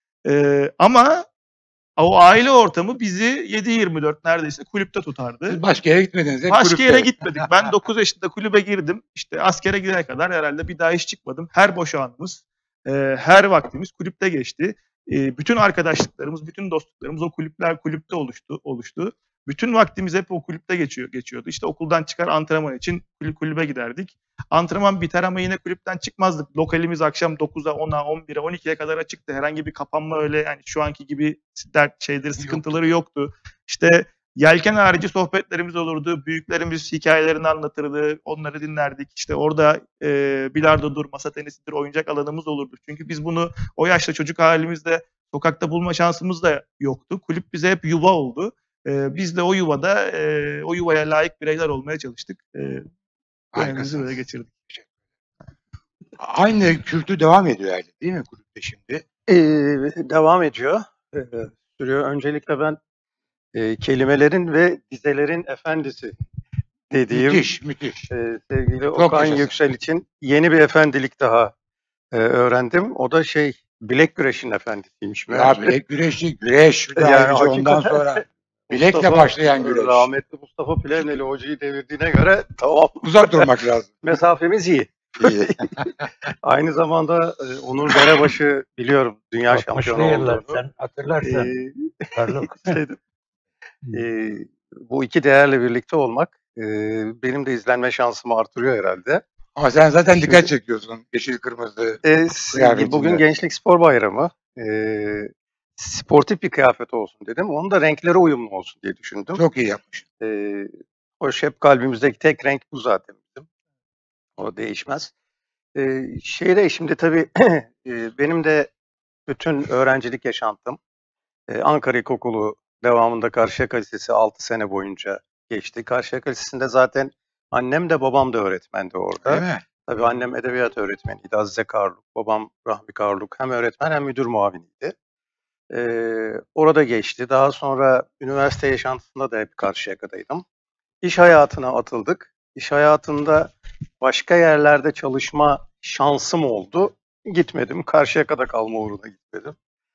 E, ama o aile ortamı bizi yedi yirmi dört neredeyse kulüpte tutardı. Siz başka yere gitmediniz. Hep Başka kulüpte. yere gitmedik. Ben dokuz yaşında kulübe girdim. İşte askere gidene kadar herhalde bir daha hiç çıkmadım. Her boş anımız, e, her vaktimiz kulüpte geçti. E, bütün arkadaşlıklarımız, bütün dostluklarımız o kulüpler kulüpte oluştu. oluştu. Bütün vaktimiz hep o kulüpte geçiyor, geçiyordu. İşte okuldan çıkar antrenman için kulübe giderdik. Antrenman biter ama yine kulüpten çıkmazdık. Lokalimiz akşam dokuza, ona, on bire, on ikiye kadar açıktı. Herhangi bir kapanma öyle yani şu anki gibi dert şeyleri, sıkıntıları yoktu. İşte yelken harici sohbetlerimiz olurdu. Büyüklerimiz hikayelerini anlatırdı. Onları dinlerdik. İşte orada e, bilardodur, masa tenisidir, oyuncak alanımız olurdu. Çünkü biz bunu o yaşta çocuk halimizde sokakta bulma şansımız da yoktu. Kulüp bize hep yuva oldu. E, biz de o yuvada e, o yuvaya layık bireyler olmaya çalıştık. E, dönemimizi böyle geçirdik. Aynı kültür devam ediyor herhalde değil mi kulüpte şimdi? Ee, devam ediyor. Ee, sürüyor. Öncelikle ben e, kelimelerin ve dizelerin efendisi dediğim Müthiş, müthiş. e, sevgili Çok Okan yaşasın. Yüksel için yeni bir efendilik daha e, öğrendim. O da şey bilek güreşin efendisiymiş. Ya bilek güreşi, güreş. Bir de Yani ayrıca ondan hakikaten sonra bilekle Mustafa- başlayan güreş. Rahmetli Mustafa Plevneli hocayı devirdiğine göre tamam. Uzak durmak lazım. Mesafemiz iyi. İyi. Aynı zamanda e, Onur Derebaşı biliyorum dünya altmışlı şampiyonu yıllar olduğunu. sen hatırlarsan. Ee, Carlos. şey, e, bu iki değerle birlikte olmak Ee, benim de izlenme şansımı artırıyor herhalde. Ama sen zaten Şimdi- dikkat çekiyorsun. Yeşil kırmızı. Ee, Kıyafetinde. bugün Gençlik Spor Bayramı. Ee, sportif bir kıyafet olsun dedim. Onun da renkleri uyumlu olsun diye düşündüm. Çok iyi yapmış. Ee, hoş, hep kalbimizdeki tek renk bu zaten bizim. O değişmez. Ee, şeyde şimdi tabii e, benim de bütün öğrencilik yaşantım e, Ankara İlkokulu devamında Karşıyaka Lisesi altı sene boyunca geçti. Karşıyaka Lisesi'nde zaten annem de babam da öğretmendi orada. Değil mi? Tabii annem edebiyat öğretmeniydi, Azize Karluk. Babam Rahmi Karluk. Hem öğretmen hem müdür muaviniydi. Ee, orada geçti. Daha sonra üniversite yaşantısında da hep Karşıyaka'daydım. İş hayatına atıldık. İş hayatında başka yerlerde çalışma şansım oldu. Gitmedim. Karşıyaka'da kalma uğruna gitmedim.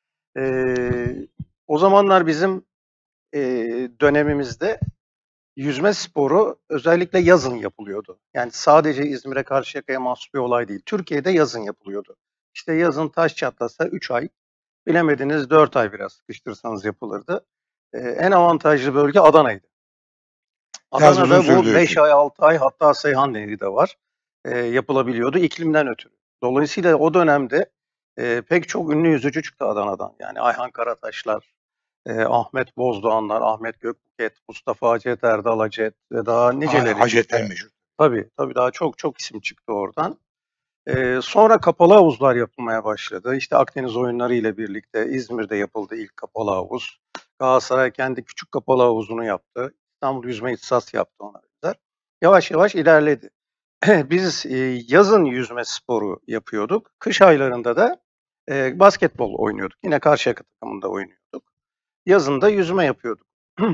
Ee, o zamanlar bizim e, dönemimizde yüzme sporu özellikle yazın yapılıyordu. Yani sadece İzmir'e, Karşıyaka'ya mahsus bir olay değil. Türkiye'de yazın yapılıyordu. İşte yazın taş çatlasa üç ay, bilemediniz dört ay biraz sıkıştırsanız yapılırdı. Ee, en avantajlı bölge Adana'ydı. Yaz uzun Adana'da bu sürdüğü beş için. ay, altı ay, hatta Seyhan Nehri de var. Ee, yapılabiliyordu iklimden ötürü. Dolayısıyla o dönemde e, pek çok ünlü yüzücü çıktı Adana'dan. Yani Ayhan Karataşlar, e, Ahmet Bozdoğanlar, Ahmet Gökbuket, Mustafa Hacet, Erdal Hacet ve daha niceleri. Hacetler meşhur. Tabii, tabii daha çok çok isim çıktı oradan. Ee, sonra kapalı havuzlar yapılmaya başladı. İşte Akdeniz oyunları ile birlikte İzmir'de yapıldı ilk kapalı havuz. Galatasaray kendi küçük kapalı havuzunu yaptı. İstanbul Yüzme İhtisas yaptı ona benzer. Yavaş yavaş ilerledi. Biz e, yazın yüzme sporu yapıyorduk. Kış aylarında da e, basketbol oynuyorduk. Yine Karşıyaka takımında oynuyorduk. Yazın da yüzme yapıyorduk.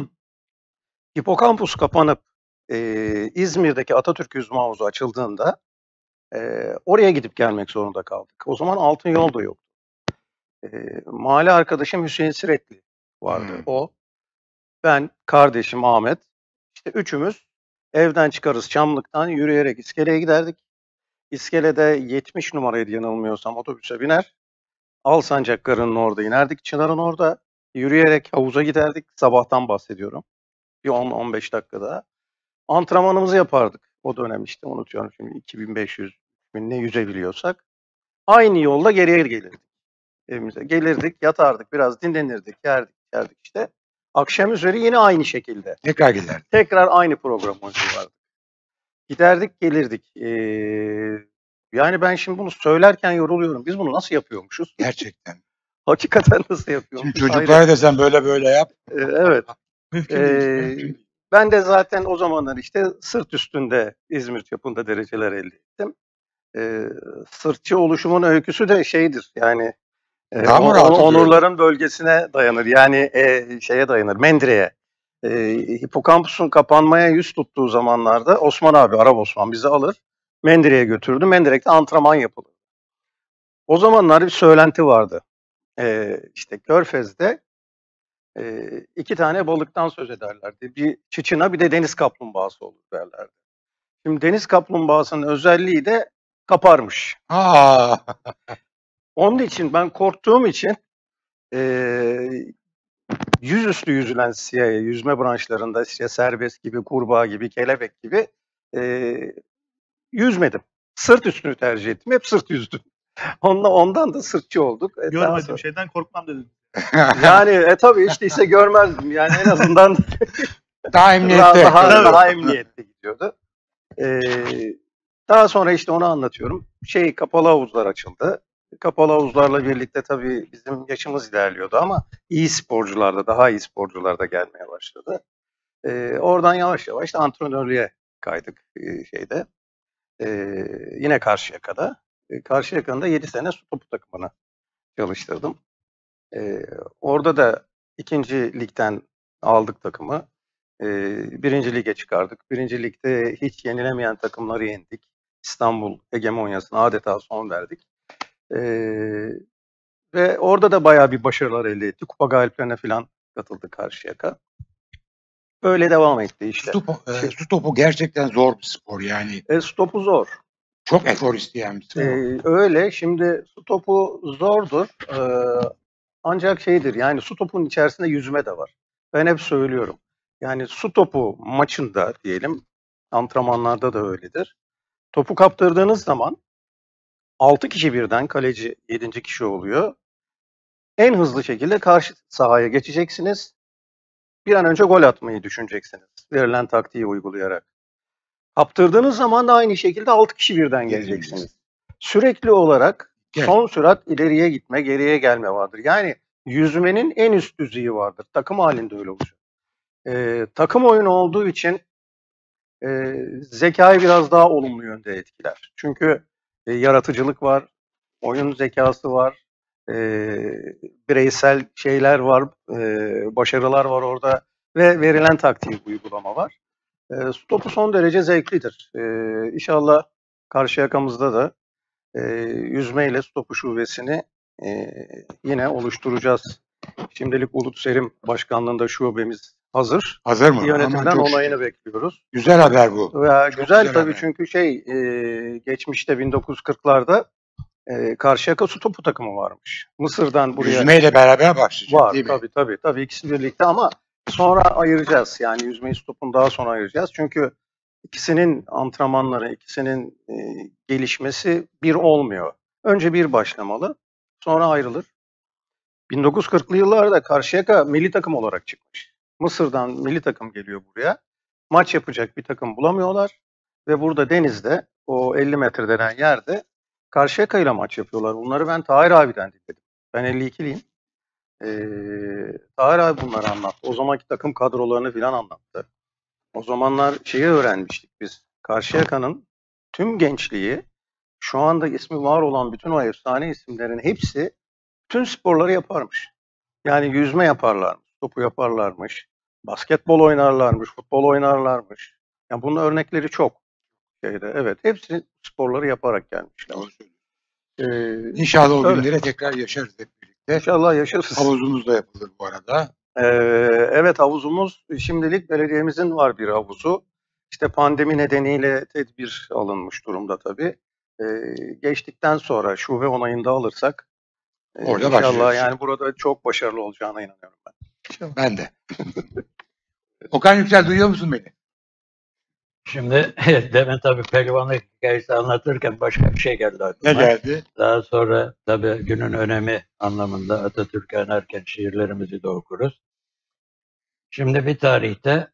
Hipokampus kapanıp e, İzmir'deki Atatürk Yüzme Havuzu açıldığında e, oraya gidip gelmek zorunda kaldık. O zaman Altın Yol da yoktu. E, mahalle arkadaşım Hüseyin Siretli vardı. Hmm. O, ben, kardeşim Ahmet, işte üçümüz evden çıkarız Çamlık'tan yürüyerek iskeleye giderdik. İskelede yetmiş numaraydı yanılmıyorsam, otobüse biner. Alsancakları'nın orada inerdik. Çınar'ın orada yürüyerek havuza giderdik. Sabahtan bahsediyorum. Bir on on beş dakikada. Antrenmanımızı yapardık. O dönem işte unutuyorum şimdi iki bin beş yüz ne yüzebiliyorsak. Aynı yolda geriye gelirdik. Evimize gelirdik, yatardık, biraz dinlenirdik, yerdik, yerdik işte. Akşam üzeri yine aynı şekilde. Tekrar gider. Tekrar aynı program uygulardık. Giderdik, gelirdik. Ee, yani ben şimdi bunu söylerken yoruluyorum. Biz bunu nasıl yapıyormuşuz? Gerçekten. Hakikaten nasıl Şimdi yapıyormuşuz? çocuklara desen böyle böyle yap. Ee, evet. Mümkün Ee, değil. Mümkün değil. ben de zaten o zamanlar işte sırt üstünde İzmir çapında dereceler elde ettim. Ee, sırtçı oluşumun öyküsü de şeydir yani e, Daha mı on- rahat oluyor? onurların bölgesine dayanır. Yani e, şeye dayanır, Mendire'ye. E, hipokampusun kapanmaya yüz tuttuğu zamanlarda Osman abi, Arap Osman bizi alır. Mendire'ye götürdü. Mendirek'te antrenman yapılır. O zamanlar bir söylenti vardı. E, işte Körfez'de e, iki tane balıktan söz ederlerdi. Bir çiçina, bir de deniz kaplumbağası olur derlerdi. Şimdi deniz kaplumbağasının özelliği de kaparmış. Aa, Onun için ben korktuğum için eee yüzüstü yüzülen siya- yüzme branşlarında işte serbest gibi, kurbağa gibi, kelebek gibi eee, yüzmedim. Sırt üstünü tercih ettim. Hep sırt yüzdüm. Ondan, ondan da sırtçı olduk. E, daha Görmediğim sonra- şeyden korkmam dedim. Yani e, tabii işte ise görmezdim. Yani en azından daha daha, emniyette. daha, Tabii. daha emniyette gidiyordu. Ee, daha sonra işte onu anlatıyorum. Şey, kapalı havuzlar açıldı. Kapalı havuzlarla birlikte tabii bizim yaşımız ilerliyordu ama iyi sporcular da, daha iyi sporcular da gelmeye başladı. Ee, oradan yavaş yavaş da antrenörlüğe kaydık e, şeyde. Ee, yine Karşıyaka'da. E, Karşıyaka'nın da yedi sene su topu takımını çalıştırdım. Ee, orada da ikinci ligden aldık takımı. Ee, birinci lige çıkardık. Birinci ligde hiç yenilemeyen takımları yendik. İstanbul hegemonyasına adeta son verdik. Ee, ve orada da bayağı bir başarılar elde ettik. Kupa galiplerine falan katıldı Karşıyaka. Böyle devam etti işte. Su topu, e, su topu gerçekten zor bir spor yani. E, stopu zor. Çok efor isteyen bir spor. Ee, öyle. Şimdi su topu zordur. Ee, ancak şeydir yani su topunun içerisinde yüzme de var. Ben hep söylüyorum. Yani su topu maçında diyelim Antrenmanlarda da öyledir. Topu kaptırdığınız zaman altı kişi birden, kaleci yedinci kişi oluyor. En hızlı şekilde karşı sahaya geçeceksiniz. Bir an önce gol atmayı düşüneceksiniz. Verilen taktiği uygulayarak. Kaptırdığınız zaman da aynı şekilde altı kişi birden geleceksiniz. Sürekli olarak Gel. son sürat ileriye gitme, geriye gelme vardır. Yani yüzmenin en üst düzeyi vardır. Takım halinde öyle olacak. Ee, takım oyunu olduğu için e, zekayı biraz daha olumlu yönde etkiler. Çünkü e, yaratıcılık var, oyun zekası var, e, bireysel şeyler var, e, başarılar var orada ve verilen taktiği uygulama var. E, stopu son derece zevklidir. E, İnşallah Karşıyakamızda da e, yüzmeyle stopu şubesini e, yine oluşturacağız. Şimdilik Bulut Serim Başkanlığında şubemiz hazır. Hazır mı? Yönetimden Aman çok onayını şükür. bekliyoruz. Güzel haber bu. Veya Çok güzel güzel tabii haber. çünkü şey e, geçmişte bin dokuz yüz kırklarda e, Karşıyaka su topu takımı varmış. Mısır'dan buraya Yüzmeyle beraber başlayacak var değil mi? tabii tabii tabii ikisi birlikte ama sonra ayıracağız. Yani yüzmeyi su topunu daha sonra ayıracağız. Çünkü ikisinin antrenmanları, ikisinin e, gelişmesi bir olmuyor. Önce bir başlamalı, sonra ayrılır. bin dokuz yüz kırklı yıllarda Karşıyaka milli takım olarak çıkmış. Mısır'dan milli takım geliyor buraya. Maç yapacak bir takım bulamıyorlar. Ve burada denizde o elli metre denen yerde Karşıyaka ile maç yapıyorlar. Bunları ben Tahir abiden dinledim. Ben elli ikiliyim. Ee, Tahir abi bunları anlattı. O zamanki takım kadrolarını filan anlattı. O zamanlar şeyi öğrenmiştik biz. Karşıyaka'nın tüm gençliği, şu anda ismi var olan bütün o efsane isimlerin hepsi tüm sporları yaparmış. Yani yüzme yaparlarmış, topu yaparlarmış, basketbol oynarlarmış, futbol oynarlarmış. Yani bunun örnekleri çok şeyde. Evet, hepsi sporları yaparak gelmişler. Doğru söylüyorsun. Ee, İnşallah o öyle. günlere tekrar yaşarız hep birlikte. İnşallah yaşarız. Havuzumuz da yapılır bu arada. Ee, evet havuzumuz şimdilik belediyemizin var bir havuzu. İşte pandemi nedeniyle tedbir alınmış durumda tabii. Ee, geçtikten sonra şube onayında alırsak e, Orada inşallah başlıyoruz. yani burada çok başarılı olacağına inanıyorum ben. İnşallah. Ben de. Okan Yüksel duyuyor musun beni? Şimdi demin tabii pehlivanlık hikayesi anlatırken başka bir şey geldi aklıma. Ne geldi? Daha sonra tabii günün önemi anlamında Atatürk'ü anarken şiirlerimizi de okuruz. Şimdi bir tarihte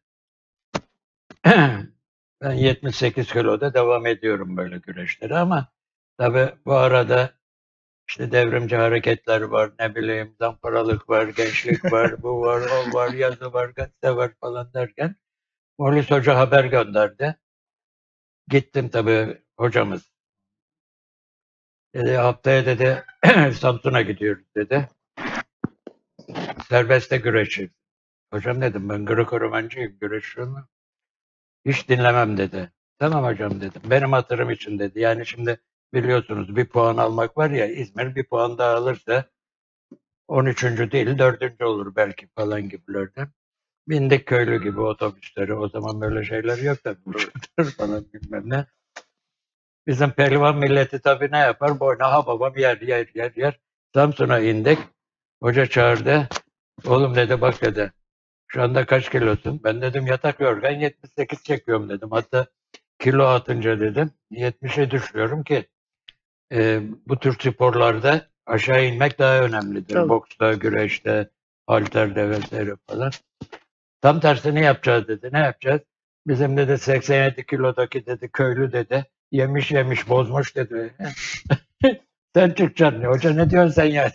ben yetmiş sekiz kiloda devam ediyorum böyle güreşlere ama tabii bu arada işte devrimci hareketler var, ne bileyim zamparalık var, gençlik var, bu var, o var, yazı var, gazete var falan derken Polis Hoca haber gönderdi. Gittim tabii hocamız. Dedi haftaya dedi Samsun'a gidiyoruz dedi. Serbestte güreşi. Hocam dedim ben Grekoromancıyım, güreşiyorum. Hiç dinlemem dedi. Tamam hocam dedim. Benim hatırım için dedi. Yani şimdi biliyorsunuz bir puan almak var ya, İzmir bir puan daha alırsa on üçüncü değil dördüncü olur belki falan gibilerden. Bindik köylü gibi otobüsleri. O zaman böyle şeyler yok tabii. Uçaklar falan bilmem ne. Bizim pehlivan milleti tabii ne yapar? Boyuna ha babam yer yer yer yer. Samsun'a indik. Hoca çağırdı. Oğlum dedi bak dedi. Şu anda kaç kilosun? Ben dedim yatak yorgan yetmiş sekiz çekiyorum dedim. Hatta kilo atınca dedim yetmişe düşüyorum ki e, bu tür sporlarda aşağı inmek daha önemlidir. Tabii. Boksta, güreşte, halterde vesaire falan. Tam tersini yapacağız dedi. Ne yapacağız? Bizim dedi seksen yedi kilodaki dedi köylü dedi. Yemiş yemiş bozmuş dedi. Sen çıkacaksın. Hoca ne diyorsun sen yani?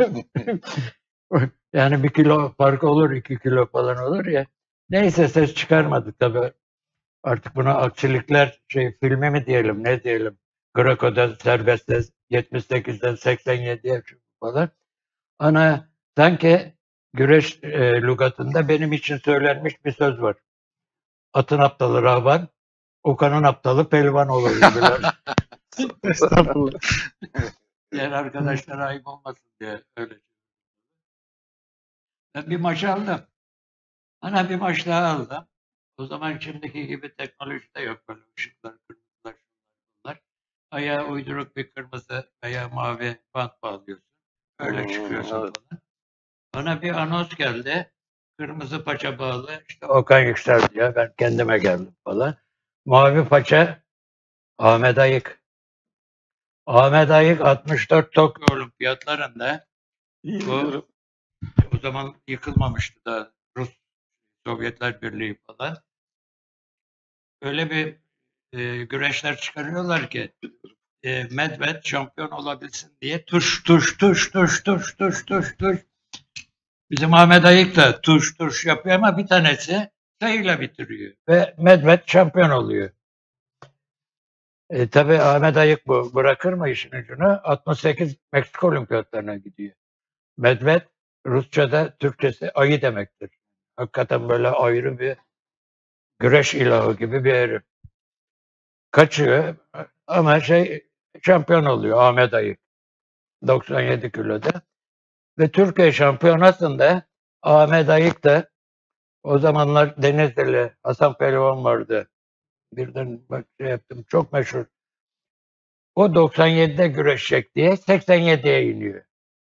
Yani bir kilo fark olur, iki kilo falan olur ya. Neyse ses çıkarmadık tabii. Artık buna aksilikler şey filmi mi diyelim ne diyelim. Greco'da serbestte yetmiş sekizden seksen yediye falan. Ana sanki güreş e, lügatında benim için söylenmiş bir söz var. Atın aptalı Rahvan, Okan'ın aptalı Pehlivan olur gibiler. Estağfurullah. Diğer arkadaşlara ayıp olmasın diye öyle. Ben bir maç aldım. Ana bir maç daha aldım. O zaman şimdiki gibi teknoloji de yok böyle ışıklar, kırmızılar, şunlar. Ayağa uyduruk bir kırmızı veya mavi bant bağlıyorsun. Öyle Hmm, çıkıyorsun evet. falan. Bana bir anons geldi. Kırmızı paça bağlı. İşte Okan Yüksel diye ben kendime geldim falan. Mavi Paça Ahmet Ayık. Ahmet Ayık altmış dört Tokyo Olimpiyatlarında bu, o zaman yıkılmamıştı da Rus Sovyetler Birliği falan. Öyle bir e, güreşler çıkarıyorlar ki e, Medved şampiyon olabilsin diye tuş tuş tuş tuş tuş tuş tuş tuş. Bizim Ahmet Ayık da tuş tuş yapıyor ama bir tanesi sayıyla bitiriyor. Ve Medved şampiyon oluyor. E, tabii Ahmet Ayık bu bırakır mı işin ucunu? altmış sekiz Meksika Olimpiyatlarına gidiyor. Medved Rusça'da, Türkçesi ayı demektir. Hakikaten böyle ayrı bir güreş ilahı gibi bir herif. Kaçıyor ama şey şampiyon oluyor Ahmet Ayık. doksan yedi kiloda. Ve Türkiye şampiyonasında Ahmet Ayık da o zamanlar Denizli'li Hasan Pehlivan vardı. Birden bak şey yaptım. Çok meşhur. O doksan yedide güreşecek diye seksen yediye iniyor.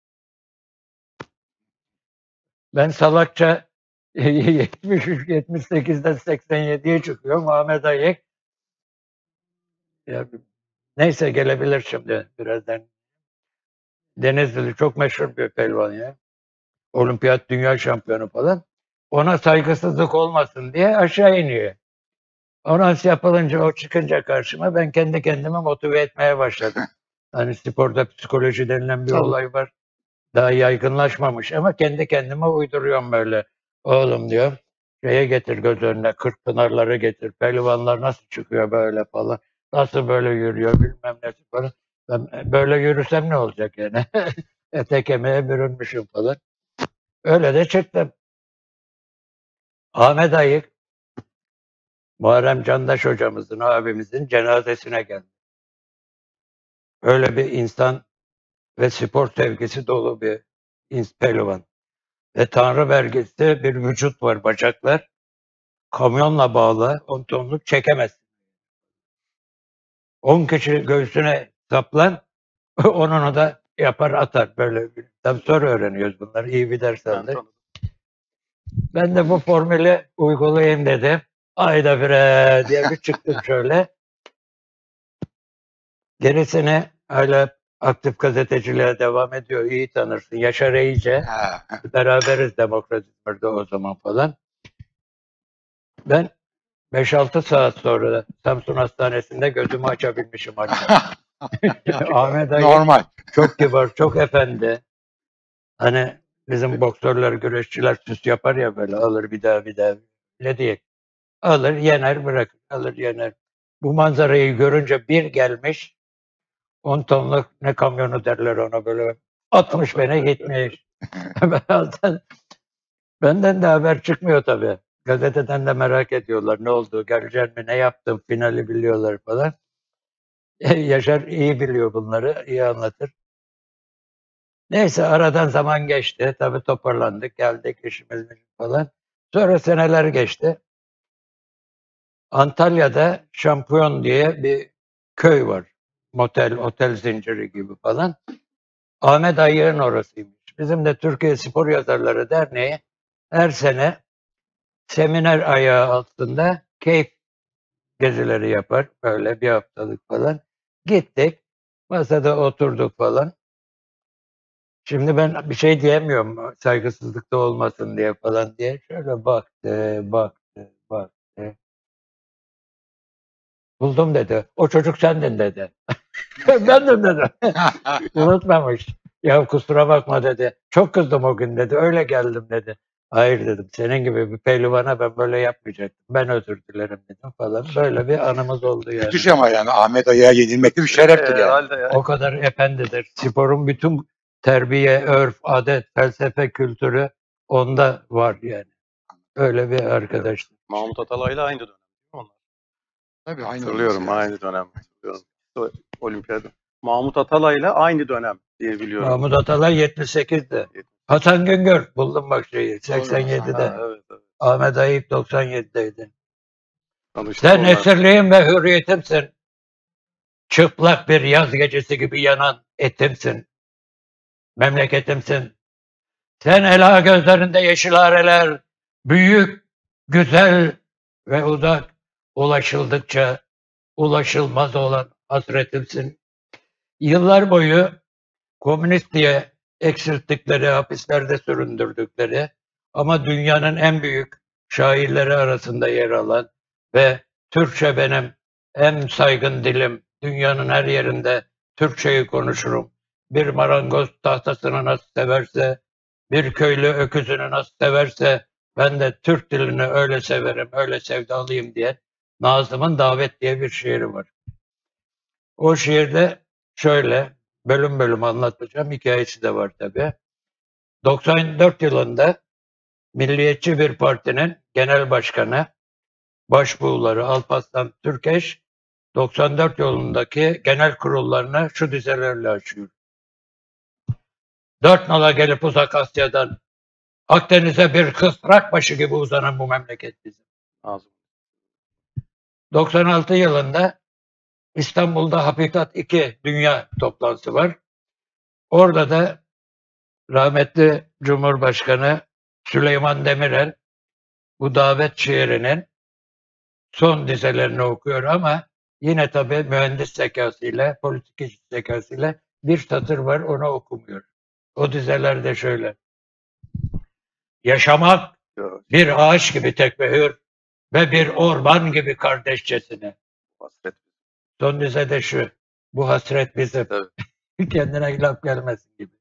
Ben salakça yetmiş üç yetmiş sekizden seksen yediye çıkıyorum. Ahmet Ayık ya, neyse gelebilir şimdi birazdan. Denizli çok meşhur bir pehlivan ya. Olimpiyat dünya şampiyonu falan. Ona saygısızlık olmasın diye aşağı iniyor. Anons yapılınca, o çıkınca karşıma ben kendi kendime motive etmeye başladım. Hani sporda psikoloji denilen bir Tabii. olay var. Daha yaygınlaşmamış ama kendi kendime uyduruyorum böyle. Oğlum diyor, şeye getir göz önüne, Kırkpınarları getir. Pehlivanlar nasıl çıkıyor böyle falan. Nasıl böyle yürüyor bilmem ne falan. Ben böyle yürüsem ne olacak yani? Ete kemiğe bürünmüşüm falan. Öyle de çıktım. Ahmet Ayık, Muharrem Candaş hocamızın, abimizin cenazesine geldi. Öyle bir insan ve spor sevgisi dolu bir pehlivan. Ve Tanrı vergisi bir vücut var, bacaklar. Kamyonla bağlı, on tonluk çekemez. on kişi göğsüne saplan, onunu da yapar atar. Böyle. Tabii sonra öğreniyoruz bunları. İyi bir ders aldık. Ben de bu formülü uygulayayım dedim. Ayda bire diye bir çıktım şöyle. Gerisini hala aktif gazeteciliğe devam ediyor. İyi tanırsın. Yaşar İyice. Beraberiz Demokrat İzmir'de o zaman falan. Ben beş altı saat sonra Samsun Hastanesi'nde gözümü açabilmişim hatta. Ahmet Ayık Normal. çok kibar, çok efendi. Hani bizim boksörler, güreşçiler süs yapar ya böyle, alır bir daha bir daha. Ne diye? Alır, yener, bırakır. Alır, yener. Bu manzarayı görünce bir gelmiş, on tonluk ne kamyonu derler ona, böyle atmış beni gitmiş. Benden de haber çıkmıyor tabii. Gazeteden de merak ediyorlar. Ne oldu? Gelecek mi? Ne yaptın? Finali biliyorlar falan. Yaşar iyi biliyor bunları. İyi anlatır. Neyse aradan zaman geçti. Tabii toparlandık. Geldik işimiz falan. Sonra seneler geçti. Antalya'da Şampiyon diye bir köy var. Motel, otel zinciri gibi falan. Ahmet Ayık'ın orasıymış. Bizim de Türkiye Spor Yazarları Derneği her sene seminer ayağı altında keyif gezileri yapar. Böyle bir haftalık falan. Gittik. Masada oturduk falan. Şimdi ben bir şey diyemiyorum. Saygısızlık da olmasın diye falan diye. Şöyle baktı, baktı, baktı. Buldum dedi. O çocuk sendin dedi. Bendim dedi. Unutmamış. Ya kusura bakma dedi. Çok kızdım o gün dedi. Öyle geldim dedi. Hayır dedim. Senin gibi bir pehlivana ben böyle yapmayacaktım. Ben özür dilerim dedim falan. Böyle bir anımız oldu yani. Müthiş ama yani Ahmet Ayık'a yenilmek de bir şereftir yani. yani. O kadar efendidir. Sporun bütün terbiye, örf, adet, felsefe, kültürü onda var yani. Öyle bir arkadaşlık. Mahmut Atalay'la aynı dönem. Onlar. Tabii aynı Hatırlıyorum olması lazım. aynı dönem. Hatırlıyorum. Olimpiyat. Mahmut Atalay'la aynı dönem diye biliyorum. Mahmut Atalay yetmiş sekizde. Hasan Güngör buldum bak şeyi seksen yedide. Ha, evet, evet. Ahmet Ayık doksan yedideydi. Tanıştık Sen onlar. esirliğim ve hürriyetimsin. Çıplak bir yaz gecesi gibi yanan etimsin. Memleketimsin. Sen ela gözlerinde yeşil hareler, büyük, güzel ve uzak. ulaşıldıkça ulaşılmaz olan hasretimsin. Yıllar boyu komünist diye eksilttikleri, hapislerde süründürdükleri ama dünyanın en büyük şairleri arasında yer alan ve Türkçe benim en saygın dilim, dünyanın her yerinde Türkçeyi konuşurum. Bir marangoz tahtasını nasıl severse, bir köylü öküzünü nasıl severse ben de Türk dilini öyle severim, öyle sevdalıyım diye Nazım'ın Davet diye bir şiiri var. O şiirde şöyle bölüm bölüm anlatacağım. Hikayesi de var tabii. doksan dört yılında milliyetçi bir partinin genel başkanı, başbuğları Alparslan Türkeş, doksan dört yılındaki genel kurullarını şu dizelerle açıyor. Dört nala gelip uzak Asya'dan Akdeniz'e bir kısrak başı gibi uzanan bu memleket bizim. Ağzım. doksan altı yılında İstanbul'da Hakikat iki Dünya toplantısı var. Orada da rahmetli Cumhurbaşkanı Süleyman Demirel bu davet şiirinin son dizelerini okuyor ama yine tabii mühendis zekasıyla, politik zekasıyla bir satır var, onu okumuyor. O dizeler de şöyle. Yaşamak bir ağaç gibi tek ve hür ve bir orman gibi kardeşçesine. Hasret. Son dize de şu. Bu hasret bizim. Evet. Kendine laf gelmesin gibi.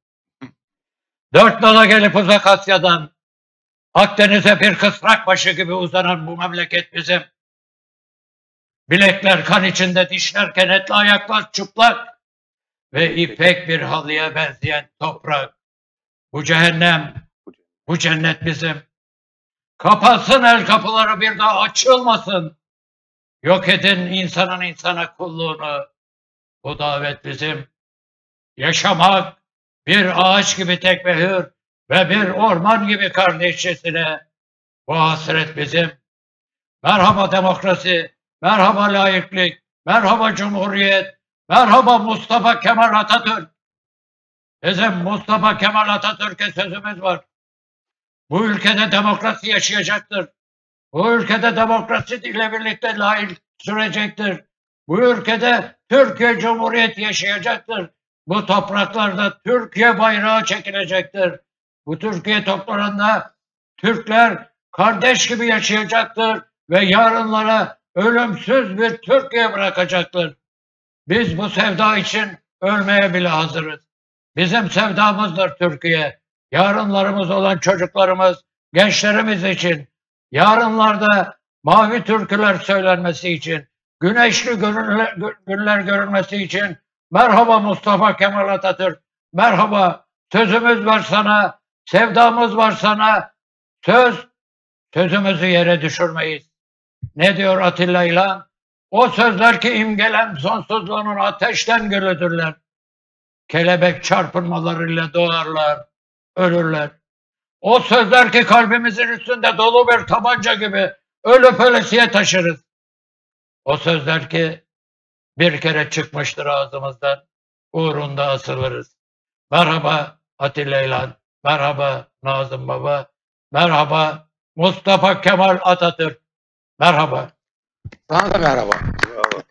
Dört nala gelip uzak Asya'dan Akdeniz'e bir kısrak başı gibi uzanan bu memleket bizim. Bilekler kan içinde, dişler kenetli, ayaklar çıplak ve ipek bir halıya benzeyen toprak. Bu cehennem, bu cennet bizim. Kapansın el kapıları, bir daha açılmasın. Yok edin insanın insana kulluğunu. Bu davet bizim. Yaşamak bir ağaç gibi tek ve hür ve bir orman gibi kardeşçesine. Bu hasret bizim. Merhaba demokrasi, merhaba laiklik, merhaba cumhuriyet, merhaba Mustafa Kemal Atatürk. Bizim Mustafa Kemal Atatürk'e sözümüz var. Bu ülkede demokrasi yaşayacaktır. Bu ülkede demokrasi ile birlikte laik sürecektir. Bu ülkede Türkiye Cumhuriyeti yaşayacaktır. Bu topraklarda Türkiye bayrağı çekilecektir. Bu Türkiye topraklarında Türkler kardeş gibi yaşayacaktır ve yarınlara ölümsüz bir Türkiye bırakacaktır. Biz bu sevda için ölmeye bile hazırız. Bizim sevdamızdır Türkiye. Yarınlarımız olan çocuklarımız, gençlerimiz için, yarınlarda mavi türküler söylenmesi için, güneşli günler, günler görülmesi için, merhaba Mustafa Kemal Atatürk, merhaba, sözümüz var sana, sevdamız var sana, söz, sözümüzü yere düşürmeyiz. Ne diyor Atilla İlhan? O sözler ki imgelen sonsuzluğunun ateşten gölüdürler. Kelebek çarpınmalarıyla doğarlar, ölürler. O sözler ki kalbimizin üstünde dolu bir tabanca gibi ölüp ölesiye taşırız. O sözler ki bir kere çıkmıştır ağzımızdan, uğrunda asılırız. Merhaba Atilla İlhan, merhaba Nazım Baba, merhaba Mustafa Kemal Atatürk, merhaba. Sana da merhaba. Bravo.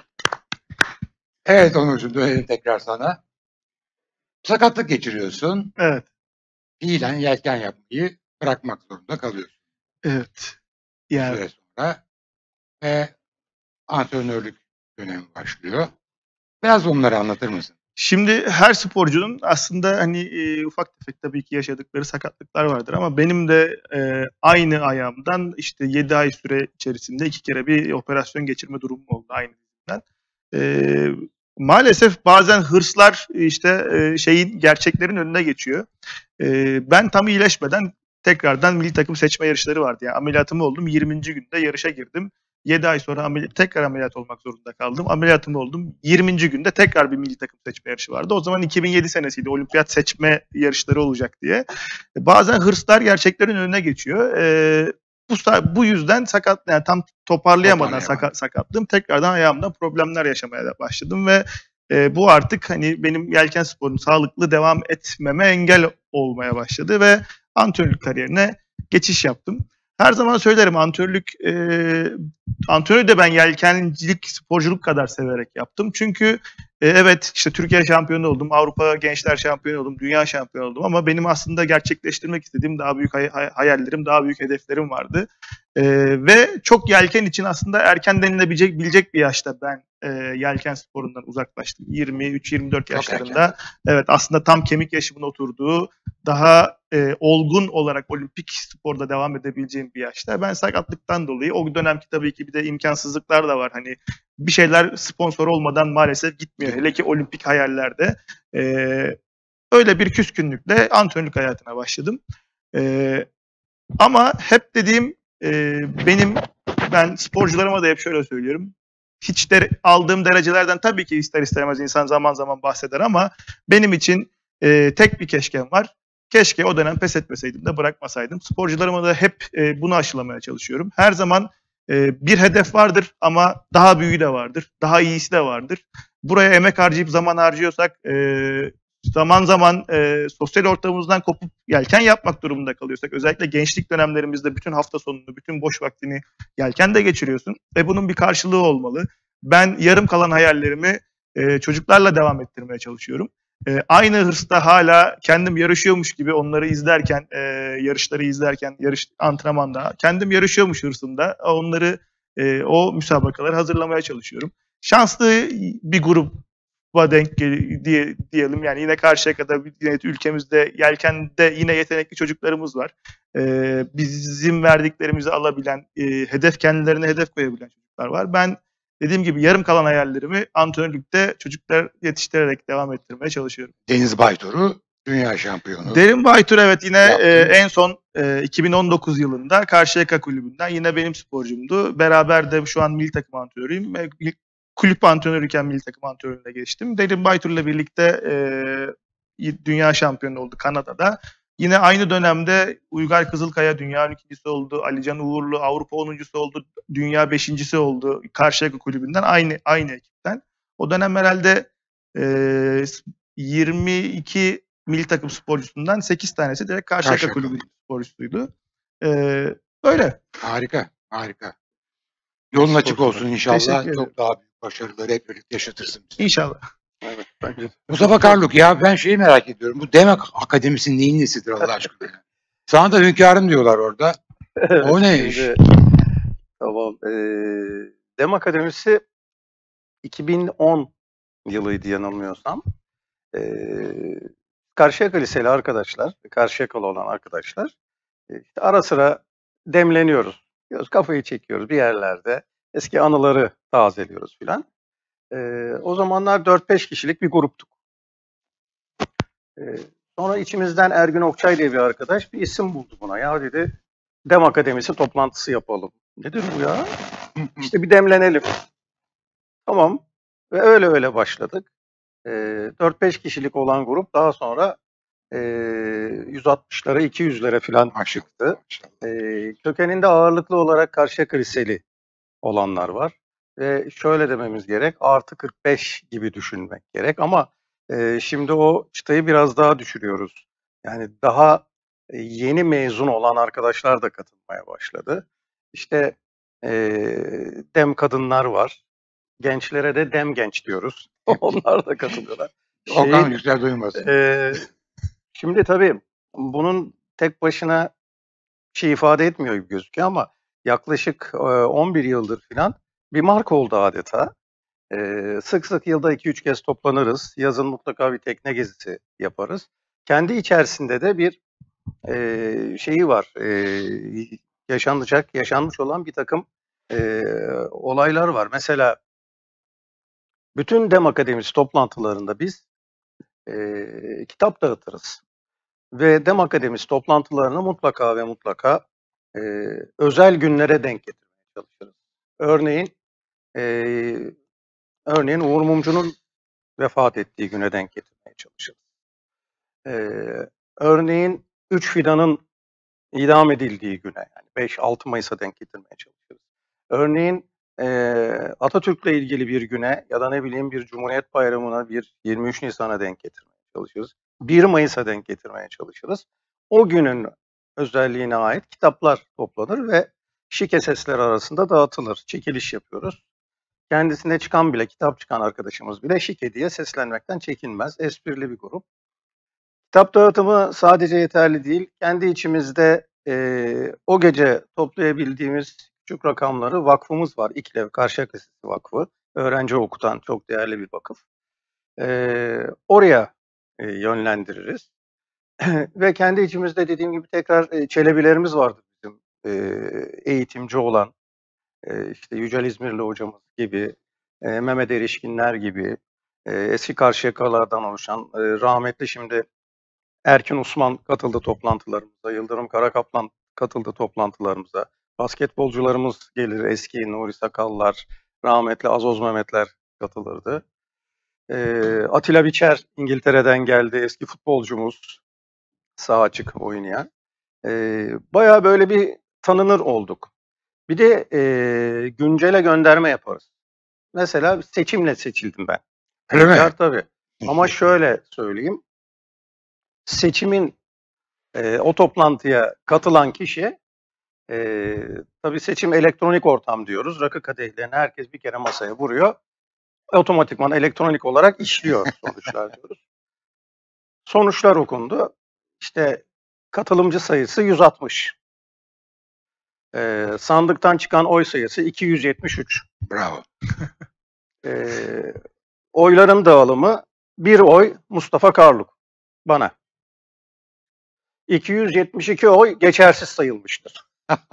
Evet Onurcuğum, dönelim tekrar sana. Sakatlık geçiriyorsun. Evet. Fiilen yelken yapmayı bırakmak zorunda kalıyorsun. Evet. Bir Yani süre sonra. Ve antrenörlük dönemi başlıyor. Biraz onları anlatır mısın? şimdi her sporcunun aslında hani e, ufak tefek tabii ki yaşadıkları sakatlıklar vardır ama benim de e, aynı ayağımdan işte yedi ay süre içerisinde iki kere bir operasyon geçirme durumum oldu aynı yüzden. E, maalesef bazen hırslar işte e, şeyin gerçeklerin önüne geçiyor. E, ben tam iyileşmeden tekrardan milli takım seçme yarışları vardı. Yani ameliyatım oldum. yirminci günde yarışa girdim. yedi ay sonra ameliyat, tekrar ameliyat olmak zorunda kaldım. Ameliyatım oldum. yirminci günde tekrar bir milli takım seçme yarışı vardı. O zaman iki bin yedi senesiydi. Olimpiyat seçme yarışları olacak diye. Bazen hırslar gerçeklerin önüne geçiyor. Ee, bu bu yüzden sakat, yani tam toparlayamadan sakat, sakatlığım, tekrardan ayağımda problemler yaşamaya da başladım ve e, bu artık hani benim yelken sporunun sağlıklı devam etmeme engel olmaya başladı ve antrenörlük kariyerine geçiş yaptım. her zaman söylerim antrenörlük e, antrenörü de ben yelkencilik, sporculuk kadar severek yaptım. Çünkü e, evet işte Türkiye şampiyonu oldum, Avrupa gençler şampiyonu oldum, dünya şampiyonu oldum ama benim aslında gerçekleştirmek istediğim daha büyük hay- hay- hayallerim, daha büyük hedeflerim vardı. E, ve çok yelken için aslında erken denilebilecek bilecek bir yaşta ben e, yelken sporundan uzaklaştım. yirmi üç yirmi dört yaşlarında. Evet, aslında tam kemik yaşımın oturduğu, daha e, olgun olarak olimpik sporda devam edebileceğim bir yaşta. Ben sakatlıktan dolayı o dönemki tabii ki bir de imkansızlıklar da var. Hani bir şeyler sponsor olmadan maalesef gitmiyor. Hele ki olimpik hayallerde. E, öyle bir küskünlükle antrenörlük hayatına başladım. E, ama hep dediğim e, benim ben sporcularıma da hep şöyle söylüyorum. Hiç de, aldığım derecelerden tabii ki ister istemez insan zaman zaman bahseder ama benim için e, tek bir keşkem var. Keşke o dönem pes etmeseydim de bırakmasaydım. Sporcularıma da hep e, bunu aşılamaya çalışıyorum. Her zaman e, bir hedef vardır ama daha büyüğü de vardır. Daha iyisi de vardır. Buraya emek harcayıp zaman harcıyorsak e, zaman zaman e, sosyal ortamımızdan kopup yelken yapmak durumunda kalıyorsak, özellikle gençlik dönemlerimizde bütün hafta sonunu, bütün boş vaktini yelkende geçiriyorsun ve bunun bir karşılığı olmalı. Ben yarım kalan hayallerimi e, çocuklarla devam ettirmeye çalışıyorum. E, aynı hırsta hala kendim yarışıyormuş gibi onları izlerken, e, yarışları izlerken, yarış antrenmanda kendim yarışıyormuş hırsında onları e, o müsabakaları hazırlamaya çalışıyorum. Şanslı bir gruba denk gel- diye diyelim. Yani yine Karşıyaka'da, yine ülkemizde yelkende yine yetenekli çocuklarımız var. E, bizim verdiklerimizi alabilen, e, hedef kendilerine hedef koyabilen çocuklar var. Ben dediğim gibi yarım kalan hayallerimi antrenörlükte çocuklar yetiştirerek devam ettirmeye çalışıyorum. Deniz Baytur'u dünya şampiyonu. Derin Baytur evet yine Yaptın. e, en son e, iki bin on dokuz yılında Karşıyaka Kulübü'nden yine benim sporcumdu. Beraber de şu an milli takım antrenörüyüm. E, milli- kulüp antrenörüyken milli takım antrenörüne geçtim. Derin Baytur'la birlikte e, dünya şampiyonu oldu Kanada'da. Yine aynı dönemde Uygar Kızılkaya dünya ikincisi oldu. Alican Uğurlu Avrupa onuncusu oldu. Dünya beşincisi oldu Karşıyaka Kulübü'nden aynı aynı ekipten. O dönem herhalde e, yirmi iki milli takım sporcusundan sekiz tanesi direkt Karşıyaka Karşıyaka. Kulübü sporcusuydu. Ee, öyle. Harika, harika. Yolun açık Sporcular. olsun inşallah. Teşekkür ederim. Çok daha büyük başarıları hep birlikte yaşatırsın bize. İnşallah. Evet, bence. Mustafa Karluk, ya ben şeyi merak ediyorum. Bu Demek Akademisi neyin nesidir Allah aşkına? Sana da hünkârım diyorlar orada. Evet, O ne şimdi- iş? Tamam. Ee, Dem Akademisi iki bin on yılıydı yanılmıyorsam. Ee, Karşıyaka Liseli arkadaşlar, Karşıyakalı olan arkadaşlar e, işte ara sıra demleniyoruz. Diyoruz, kafayı çekiyoruz bir yerlerde. Eski anıları tazeliyoruz filan. Ee, o zamanlar dört beş kişilik bir gruptuk. Ee, sonra içimizden Ergün Okçay diye bir arkadaş bir isim buldu buna. Ya dedi, Dem Akademisi toplantısı yapalım. Nedir bu ya? İşte bir demlenelim. Tamam. Ve öyle öyle başladık. Ee, dört beş kişilik olan grup daha sonra e, yüz altmışlara iki yüzlere falan çıktı. Ee, kökeninde ağırlıklı olarak Karşıyaka Liseli olanlar var. Ve şöyle dememiz gerek, artı kırk beş gibi düşünmek gerek ama e, şimdi o çıtayı biraz daha düşürüyoruz. Yani daha e, yeni mezun olan arkadaşlar da katılmaya başladı. İşte e, dem kadınlar var. Gençlere de dem genç diyoruz. Onlar da katılıyorlar. Okan Şeyi- yüzler duymasın. ee, şimdi tabii bunun tek başına bir şey ifade etmiyor gibi gözüküyor ama yaklaşık e, on bir yıldır falan bir marka oldu adeta. Ee, sık sık yılda iki üç kez toplanırız. Yazın mutlaka bir tekne gezisi yaparız. Kendi içerisinde de bir e, şeyi var. E, yaşanacak, yaşanmış olan bir takım e, olaylar var. Mesela bütün Dem Akademisi toplantılarında biz e, kitap dağıtırız. Ve Dem Akademisi toplantılarını mutlaka ve mutlaka e, özel günlere denk getirmeye çalışırız. Örneğin e, örneğin Uğur Mumcu'nun vefat ettiği güne denk getirmeye çalışırız. E, örneğin Üç Fidan'ın idam edildiği güne, yani beş altı Mayıs'a denk getirmeye çalışırız. Örneğin e, Atatürk'le ilgili bir güne ya da ne bileyim bir Cumhuriyet Bayramı'na, bir yirmi üç Nisan'a denk getirmeye çalışırız. bir Mayıs'a denk getirmeye çalışırız. O günün özelliğine ait kitaplar toplanır ve şike sesleri arasında dağıtılır. Çekiliş yapıyoruz. Kendisine çıkan bile, kitap çıkan arkadaşımız bile şike diye seslenmekten çekinmez. Esprili bir grup. Kitap dağıtımı sadece yeterli değil. Kendi içimizde e, o gece toplayabildiğimiz küçük rakamları vakfımız var. İKLEV, Karşıyaka Lisesi Vakfı. Öğrenci okutan çok değerli bir vakıf. E, oraya e, yönlendiririz. Ve kendi içimizde dediğim gibi tekrar e, Çelebilerimiz vardı bizim e, eğitimci olan. E, işte Yücel İzmirli hocamız gibi, e, Mehmet Erişkinler gibi, e, eski Karşıyakalardan oluşan, e, rahmetli şimdi Erkin Osman katıldı toplantılarımıza, Yıldırım Karakaplan katıldı toplantılarımıza, basketbolcularımız gelir, eski Nuri Sakallar, rahmetli Azoz Mehmetler katılırdı. E, Atilla Biçer İngiltere'den geldi, eski futbolcumuz, sağ açık oynayan. E, bayağı böyle bir tanınır olduk. Bir de e, güncele gönderme yaparız. Mesela seçimle seçildim ben. Öyle mi? Güncel tabii. Ama şöyle söyleyeyim. Seçimin e, o toplantıya katılan kişi, e, tabii seçim elektronik ortam diyoruz. Rakı kadehlerini herkes bir kere masaya vuruyor. Otomatikman elektronik olarak işliyor sonuçlar diyoruz. Sonuçlar okundu. İşte katılımcı sayısı yüz altmış. E, sandıktan çıkan oy sayısı iki yüz yetmiş üç. Bravo. E, oyların dağılımı bir oy Mustafa Karluk bana. iki yüz yetmiş iki oy geçersiz sayılmıştır.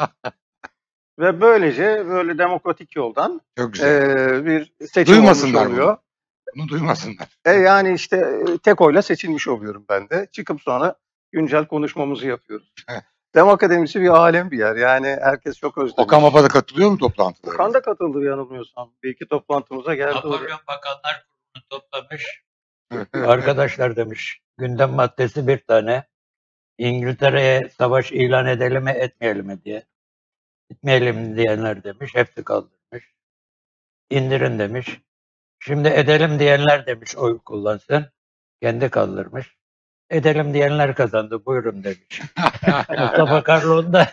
Ve böylece böyle demokratik yoldan Çok güzel. e, bir seçim olmuş Duymasınlar bunu. oluyor. Bunu duymasınlar. E, yani işte e, tek oyla seçilmiş oluyorum ben de. Çıkıp sonra güncel konuşmamızı yapıyoruz. Evet. Dem Akademisi bir alem bir yer. Yani herkes çok özlemiş. Okan Baba da katılıyor mu toplantılara? Okan da katıldı yanılmıyorsam. Bir iki toplantımıza geldi. Napolyon Bakanlar Kurulu'nu toplamış. Arkadaşlar demiş, gündem maddesi bir tane. İngiltere'ye savaş ilan edelim mi etmeyelim mi diye. Etmeyelim diyenler demiş, hepsi kaldırmış. İndirin demiş. Şimdi edelim diyenler demiş oy kullansın. Kendi kaldırmış. Edelim diyenler kazandı, buyurun demiş. Mustafa Karluk'un da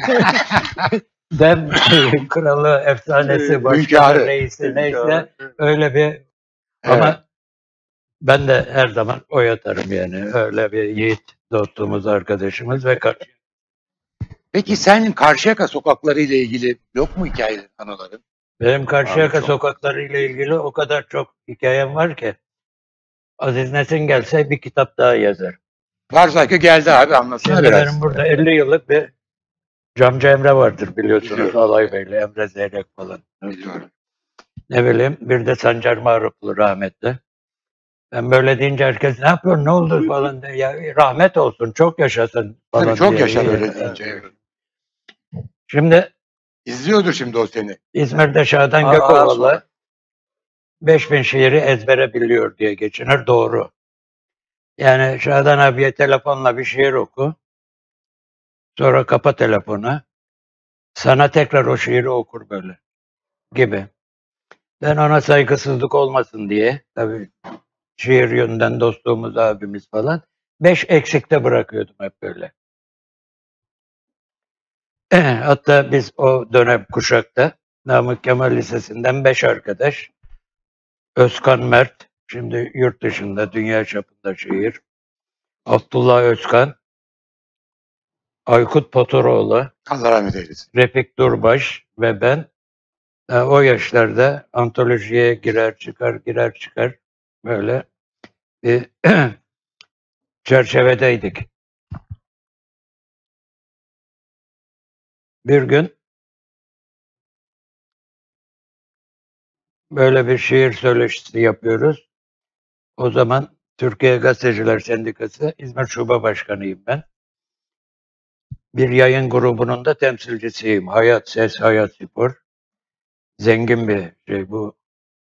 Dem kralı, efsanesi, başkanı, Hünkârı. reisi neyse öyle bir ama Evet. ben de her zaman oy atarım yani. Öyle bir yiğit dostumuz, arkadaşımız ve karşı. Peki senin Karşıyaka sokakları ile ilgili yok mu hikayelerin, anıların? Benim Karşıyaka Abi çok- sokakları ile ilgili o kadar çok hikayem var ki. Aziz Nesin gelse bir kitap daha yazar. Varsa ki geldi abi, anlatsana Şimdi biraz. benim burada elli yıllık bir Camcı Emre vardır biliyorsunuz. Biliyorum. Alay Bey'le, Emre Zeyrek falan. Biliyorum. Ne bileyim, bir de Sancar Maruflu rahmetli. Ben böyle deyince herkes ne yapıyor, ne oldu falan diye. Ya rahmet olsun, çok yaşasın falan Tabii çok diye. yaşa böyle Evet. deyince. Evet. Şimdi İzliyordur şimdi o seni. İzmir'de Şadan Aa, Gökovalı beş bin şiiri ezbere biliyor diye geçinir. Doğru. Yani Şadan abiye telefonla bir şiir oku. Sonra kapa telefonu. Sana tekrar o şiiri okur böyle. Gibi. Ben ona saygısızlık olmasın diye, tabii şiir yönünden dostluğumuz, abimiz falan, beş eksikte bırakıyordum hep böyle. Hatta biz o dönem kuşakta Namık Kemal Lisesi'nden beş arkadaş, Özkan Mert, şimdi yurt dışında, dünya çapında şiir, Abdullah Özkan, Aykut Potoroğlu, Allah rahmet eylesin. Refik Durbaş ve ben e, o yaşlarda antolojiye girer çıkar, girer çıkar böyle bir çerçevedeydik. Bir gün böyle bir şiir söyleşisi yapıyoruz. O zaman Türkiye Gazeteciler Sendikası İzmir Şube Başkanıyım ben. Bir yayın grubunun da temsilcisiyim. Hayat Ses, Hayat Spor. Zengin bir şey bu.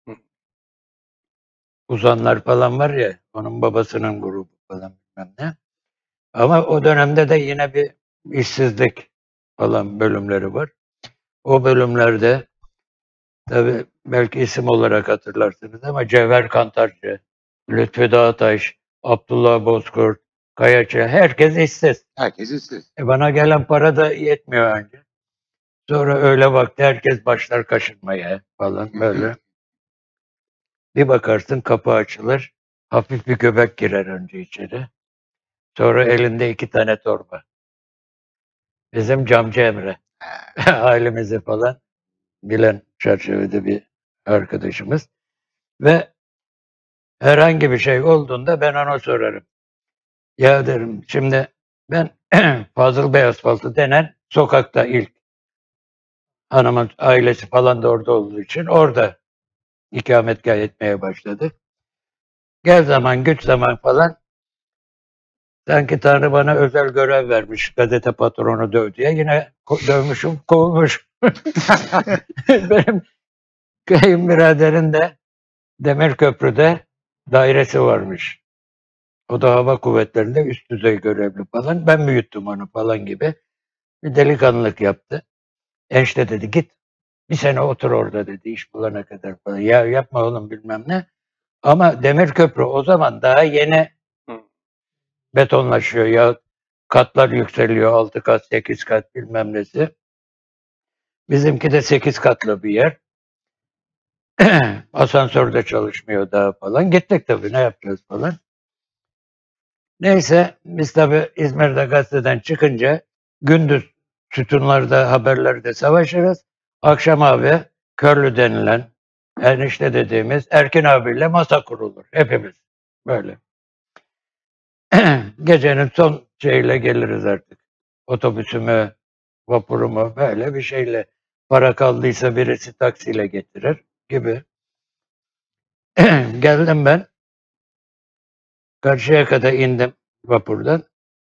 Uzanlar falan var ya, onun babasının grubu falan bilmem ne. Ama o dönemde de yine bir işsizlik falan bölümleri var. O bölümlerde tabii belki isim olarak hatırlarsınız ama Cevher Kantarcı, Lütfü Dağtaş, Abdullah Bozkurt, Kayaçı. Herkes işsiz. Herkes işsiz. E bana gelen para da yetmiyor önce. Sonra öğle vakti herkes başlar kaşınmaya falan böyle. Bir bakarsın kapı açılır. Hafif bir göbek girer önce içeri. Sonra elinde iki tane torba. Bizim Camcı Emre. Ailemizi falan bilen çerçevede bir arkadaşımız. Ve herhangi bir şey olduğunda ben ona sorarım. Ya derim şimdi ben Fazıl Bey Asfaltı denen sokakta ilk hanımın ailesi falan da orada olduğu için orada ikametgah etmeye başladık. Gel zaman güç zaman falan sanki Tanrı bana özel görev vermiş gazete patronu döv diye yine ko- dövmüşüm kovmuş. Benim kayınbiraderin de Demirköprü'de dairesi varmış. O da hava kuvvetlerinde üst düzey görevli falan. Ben büyüttüm onu falan gibi. Bir delikanlılık yaptı. Enişte dedi git bir sene otur orada dedi iş bulana kadar falan. Ya yapma oğlum bilmem ne. Ama Demirköprü o zaman daha yeni betonlaşıyor ya katlar yükseliyor altı kat sekiz kat bilmem nesi. Bizimki de sekiz katlı bir yer. Asansörde çalışmıyor daha falan. Gittik tabii ne yapacağız falan. Neyse biz tabii İzmir'de gazeteden çıkınca gündüz sütunlarda haberlerde savaşırız. Akşam abi Körlü denilen enişte dediğimiz Erkin abiyle masa kurulur. Hepimiz böyle. Gecenin son şeyle geliriz artık. Otobüsümü, vapurumu böyle bir şeyle. Para kaldıysa birisi taksiyle getirir gibi. Geldim ben. Karşıyaka'da indim vapurdan.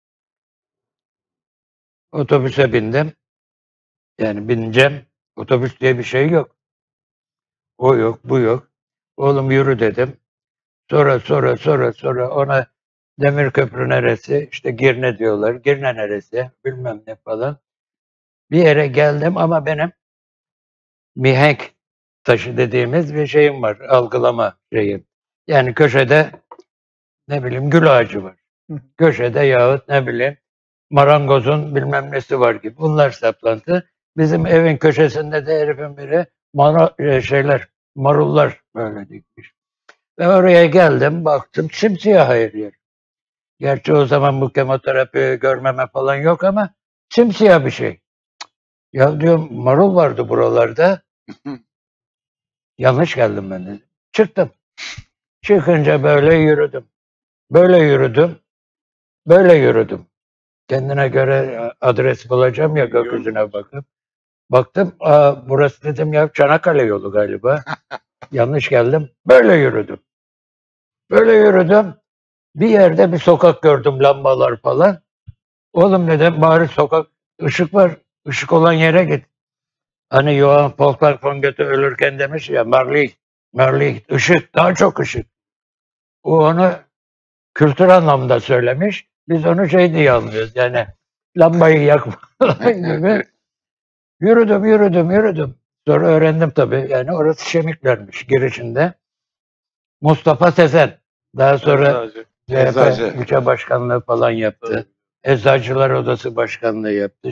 Otobüse bindim. Yani bineceğim. Otobüs diye bir şey yok. O yok, bu yok. Oğlum yürü dedim. Sonra sonra sonra sonra ona Demirköprü neresi? İşte Girne diyorlar. Girne neresi? Bilmem ne falan. Bir yere geldim ama benim mihenk taşı dediğimiz bir şeyim var. Algılama şeyim. Yani köşede ne bileyim gül ağacı var. Köşede yahut ne bileyim marangozun bilmem nesi var gibi. Bunlar saplantı. Bizim evin köşesinde de herifin biri mara, şeyler, marullar böyle dikmiş. Ve oraya geldim, baktım simsiyah her yer. Gerçi o zaman bu kemoterapi görmeme falan yok ama simsiyah bir şey. Ya diyorum marul vardı buralarda. Yanlış geldim ben de. Çıktım. Çıkınca böyle yürüdüm. Böyle yürüdüm. Böyle yürüdüm. Kendine göre adres bulacağım ya gökyüzüne bakıp. Baktım, aa, burası dedim ya Çanakkale yolu galiba. Yanlış geldim. Böyle yürüdüm. Böyle yürüdüm. Bir yerde bir sokak gördüm lambalar falan. Oğlum dedim bari sokak ışık var. Işık olan yere git. Hani Johann Wolfgang von Goethe ölürken demiş ya Marley, Marley ışık daha çok ışık. O onu kültür anlamda söylemiş. Biz onu şey diye anlıyoruz yani lambayı yakma gibi. Yürüdüm, yürüdüm, yürüdüm. Sonra öğrendim tabii. Yani orası Şemikler'miş girişinde. Mustafa Sezen. Daha sonra C H P ilçe başkanlığı falan yaptı. Eczacılar Odası başkanlığı yaptı.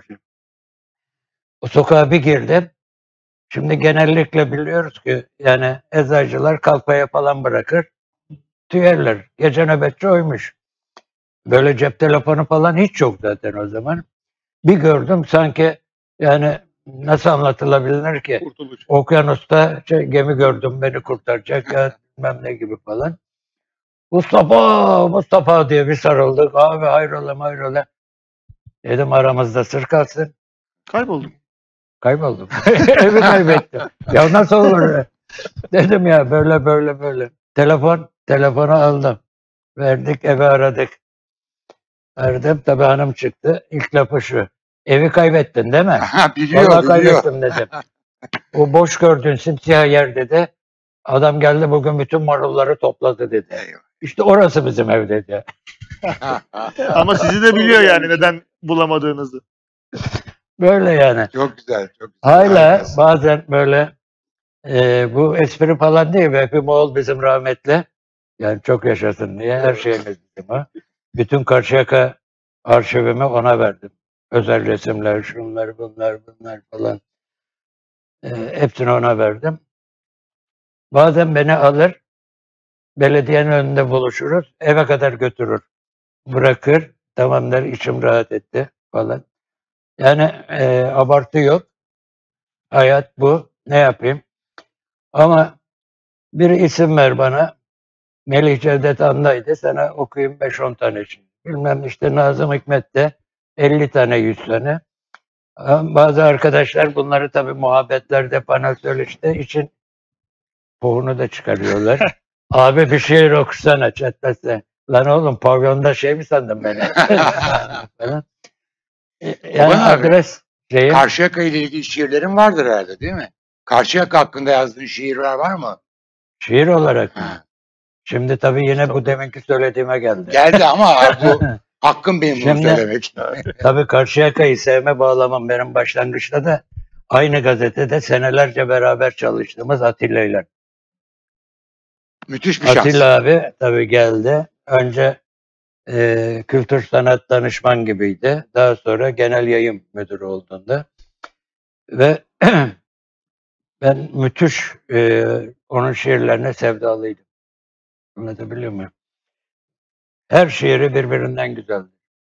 O sokağa bir girdim. Şimdi genellikle biliyoruz ki yani eczacılar kalfaya falan bırakır. Tüyerler. Gece nöbetçi oymuş. Böyle cep telefonu falan hiç yok zaten o zaman. Bir gördüm sanki yani nasıl anlatılabilir ki? Kurtuluş. Okyanusta şey, gemi gördüm beni kurtaracak ya bilmem ne gibi falan. Mustafa, Mustafa diye bir sarıldık. Abi hayrola hayrola. Dedim aramızda sır kalsın. Kayboldum. Kayboldum. Evi kaybettim. Ya nasıl olur? Dedim ya böyle böyle böyle. Telefon, telefonu aldım. Verdik evi aradık. Aradım tabii hanım çıktı. İlk lafı şu. Evi kaybettin değil mi? biliyor, Vallahi biliyor. kaybettim dedim. O boş gördüğün simsiyah yerde de adam geldi bugün bütün marulları topladı dedi. Eyvah. İşte orası bizim ev dedi. Ama sizi de biliyor yani neden bulamadığınızı. Böyle yani. Çok güzel, çok güzel. Hala Harikasın. bazen böyle e, bu espri falan değil. Vehbi Moğol bizim rahmetli. Yani çok yaşasın diye her şeyimiz bizim o. bütün Karşıyaka arşivimi ona verdim. Özel resimler, şunlar, bunlar, bunlar falan. E, hepsini ona verdim. Bazen beni alır, belediyenin önünde buluşuruz, eve kadar götürür. Bırakır, tamam der, içim rahat etti falan. Yani e, abartı yok. Hayat bu. Ne yapayım? Ama bir isim ver bana. Melih Cevdet An'daydı. Sana okuyayım beş on tane şey. Bilmem işte Nazım Hikmet'te elli tane, yüz tane. Bazı arkadaşlar bunları tabii muhabbetlerde, panel söyleşte için puğunu da çıkarıyorlar. Abi bir şiir okusana çatlasın. Lan oğlum pavyonda şey mi sandın beni? Falan. Yani arkadaş şeyin... Karşıyaka ile ilgili şiirlerin vardır herhalde değil mi? Karşıyaka hakkında yazdığın şiirler var mı? Şiir olarak mı? Şimdi tabii yine bu deminki söylediğime geldi. Geldi ama bu hakkım benim bunu Şimdi, söylemek. Tabii Karşıyaka'yı sevme bağlamam benim başlangıçta da aynı gazetede senelerce beraber çalıştığımız Atilla ile. Müthiş bir şans. Atilla abi tabii geldi. Önce e, kültür sanat danışman gibiydi. Daha sonra genel yayın müdürü olduğunda. Ve ben müthiş e, onun şiirlerine sevdalıydım. Anlatabiliyor muyum? Her şiiri birbirinden güzeldi.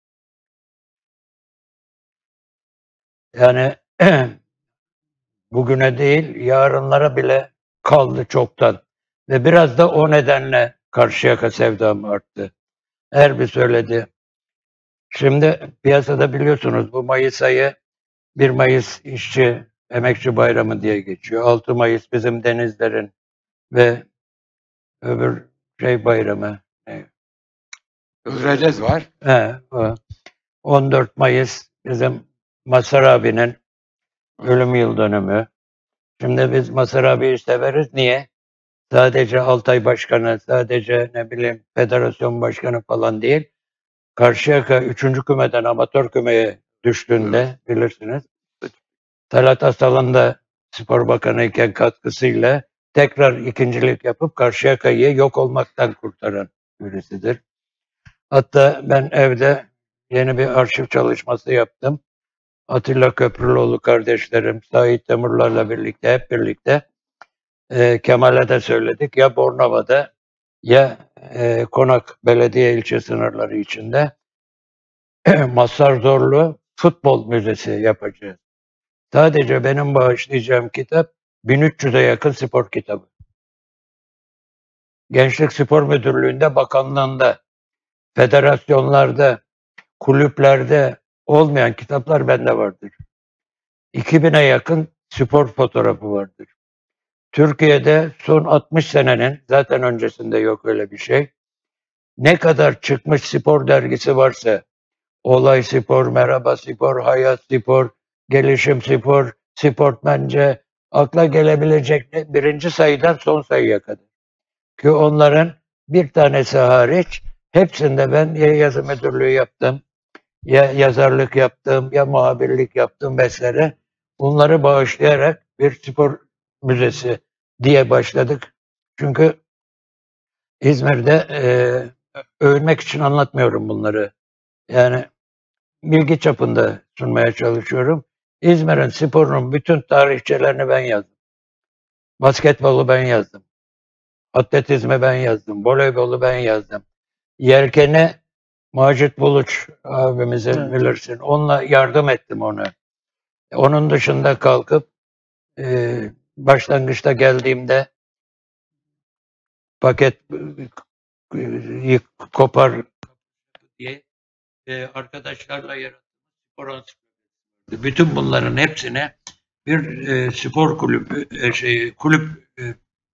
Yani bugüne değil, yarınlara bile kaldı çoktan. Ve biraz da o nedenle Karşıyaka sevdam arttı. Her bir söyledi. Şimdi piyasada biliyorsunuz bu Mayıs ayı bir Mayıs işçi, emekçi bayramı diye geçiyor. altı Mayıs bizim denizlerin ve öbür şey bayramı. Özrecez var. He, on dört Mayıs bizim Mazhar abinin ölüm yıl dönümü. Şimdi biz Mazhar abiyi severiz. Niye? Sadece Altay Başkanı, sadece ne bileyim federasyon başkanı falan değil. Karşıyaka üçüncü kümeden amatör kümeye düştüğünde bilirsiniz. Talat Asal'ın da spor bakanı iken katkısıyla tekrar ikincilik yapıp Karşıyaka'yı yok olmaktan kurtaran birisidir. Hatta ben evde yeni bir arşiv çalışması yaptım. Atilla Köprülüoğlu kardeşlerim, Sait Temurlar'la birlikte, hep birlikte e, Kemal'e de söyledik. Ya Bornova'da ya e, Konak Belediye ilçe sınırları içinde Mazhar Zorlu Futbol Müzesi yapacağız. Sadece benim bağışlayacağım kitap bin üç yüze yakın spor kitabı. Gençlik Spor Müdürlüğü'nde, bakanlığında, federasyonlarda, kulüplerde olmayan kitaplar bende vardır. iki bine yakın spor fotoğrafı vardır. Türkiye'de son altmış senenin, zaten öncesinde yok öyle bir şey, ne kadar çıkmış spor dergisi varsa, Olay Spor, Merhaba Spor, Hayat Spor, Gelişim Spor, Sportmence, akla gelebilecek birinci sayıdan son sayıya kadar. Ki onların bir tanesi hariç hepsinde ben ya yazı müdürlüğü yaptım, ya yazarlık yaptım, ya muhabirlik yaptım vesaire. Bunları bağışlayarak bir spor müzesi diye başladık. Çünkü İzmir'de e, övünmek için anlatmıyorum bunları. Yani bilgi çapında sunmaya çalışıyorum. İzmir'in sporunun bütün tarihçelerini ben yazdım. Basketbolu ben yazdım. Atletizmi ben yazdım. Voleybolu ben yazdım. Yelkeni Macit Buluç abimizi evet. bilirsin. Onunla yardım ettim ona. Onun dışında kalkıp e, başlangıçta geldiğimde paket e, kopar diye e, arkadaşlarla yarattığımız spor ansiklopedisi. Bütün bunların hepsine bir e, spor kulübü e, şey kulüp e,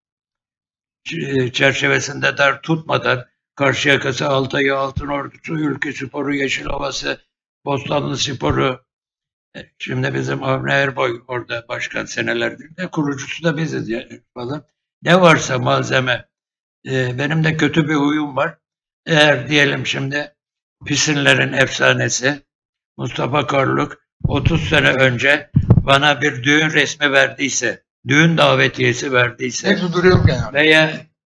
çerçevesinde dar tutmadan Karşıyaka'sı, Altay'ı, Altınordu'su, Ülke Sporu, Yeşilova'sı, Bostanlı Sporu, şimdi bizim Avni Erboy orada başkan senelerdir de kurucusu da biziz yani falan. Ne varsa malzeme. Ee, benim de kötü bir huyum var. Eğer diyelim şimdi Pisinlerin efsanesi Mustafa Karluk otuz sene önce bana bir düğün resmi verdiyse, düğün davetiyesi verdiyse hepsi duruyor genelde. Veya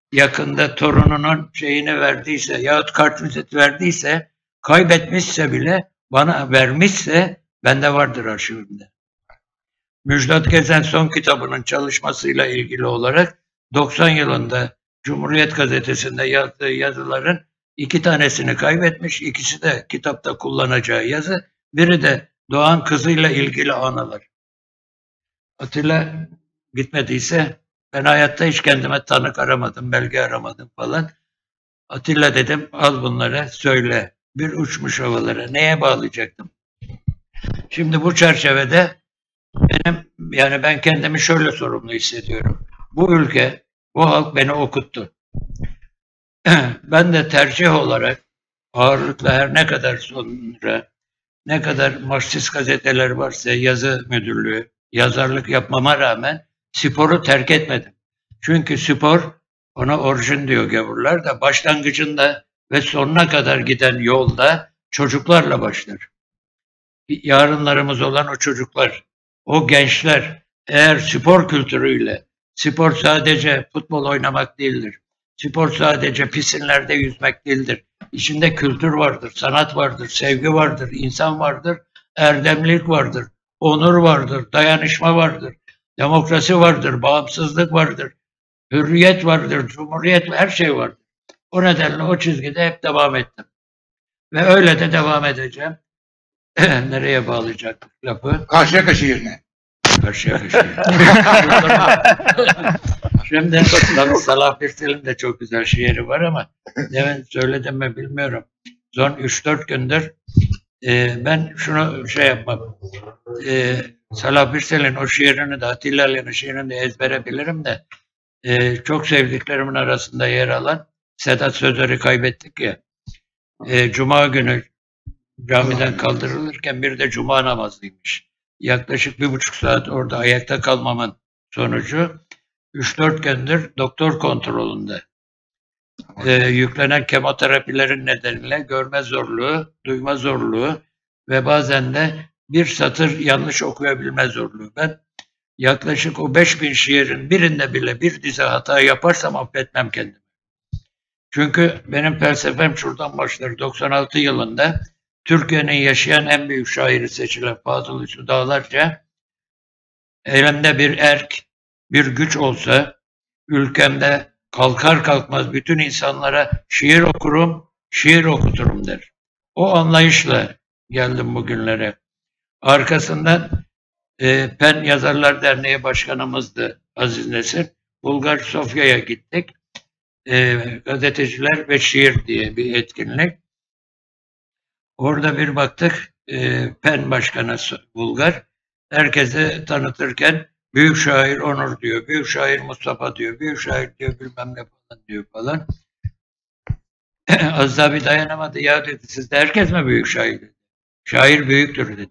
yakında torununun şeyini verdiyse yahut kartvizit verdiyse, kaybetmişse bile bana vermişse bende vardır arşivimde. Müjdat Gezen son kitabının çalışmasıyla ilgili olarak doksan yılında Cumhuriyet Gazetesi'nde yazdığı yazıların iki tanesini kaybetmiş, ikisi de kitapta kullanacağı yazı, biri de doğan kızıyla ilgili anılar. Atilla gitmediyse ben hayatta hiç kendime tanık aramadım, belge aramadım falan. Atilla dedim, al bunları söyle. Bir uçmuş havalara. Neye bağlayacaktım? Şimdi bu çerçevede benim, yani ben kendimi şöyle sorumlu hissediyorum. Bu ülke, bu halk beni okuttu. Ben de tercih olarak ağırlıkla her ne kadar sonra, ne kadar Marksist gazeteler varsa yazı müdürlüğü, yazarlık yapmama rağmen sporu terk etmedim. Çünkü spor, ona orijin diyor gavurlar da, başlangıcında ve sonuna kadar giden yolda çocuklarla başlar. Yarınlarımız olan o çocuklar, o gençler eğer spor kültürüyle, spor sadece futbol oynamak değildir. Spor sadece piscinlerde yüzmek değildir. İçinde kültür vardır, sanat vardır, sevgi vardır, insan vardır, erdemlilik vardır, onur vardır, dayanışma vardır, demokrasi vardır, bağımsızlık vardır, hürriyet vardır, cumhuriyet, her şey vardır. O nedenle o çizgide hep devam ettim. Ve öyle de devam edeceğim. Nereye bağlayacak lafı? Karşıyaka şiirine. Karşıyaka şiiri. Şimdi Salah Birsel'in de çok güzel şiiri var ama demin söyledim mi bilmiyorum. Son üç dört gündür e, ben şunu şey yapmam. E, Salah Birsel'in o şiirini de, Atilla Ali'nin şiirini de ezbere bilirim de e, çok sevdiklerimin arasında yer alan Sedat Sözer'i kaybettik ya. E, Cuma günü camiden kaldırılırken bir de cuma namazıymış. Yaklaşık bir buçuk saat orada ayakta kalmamın sonucu üç dört gündür doktor kontrolünde. Ee, yüklenen kemoterapilerin nedeniyle görme zorluğu, duyma zorluğu ve bazen de bir satır yanlış okuyabilme zorluğu. Ben yaklaşık o beş bin şiirin birinde bile bir dize hata yaparsam affetmem kendimi. Çünkü benim felsefem şuradan başlar. doksan altı yılında Türkiye'nin yaşayan en büyük şairi seçilen Fazıl Hüsnü Dağlarca, elimde bir erk, bir güç olsa ülkemde kalkar kalkmaz bütün insanlara şiir okurum, şiir okuturum der. O anlayışla geldim bugünlere. Arkasından e, Pen Yazarlar Derneği Başkanımızdı Aziz Nesin. Bulgar Sofya'ya gittik. E, gazeteciler ve şiir diye bir etkinlik. Orada bir baktık, e, Pen Başkanı Bulgar, herkese tanıtırken büyük şair Onur diyor, büyük şair Mustafa diyor, büyük şair diyor bilmem ne falan diyor falan. Az daha bir dayanamadı, ya dedi, sizde herkes mi büyük şair dedi. Şair büyüktür dedi.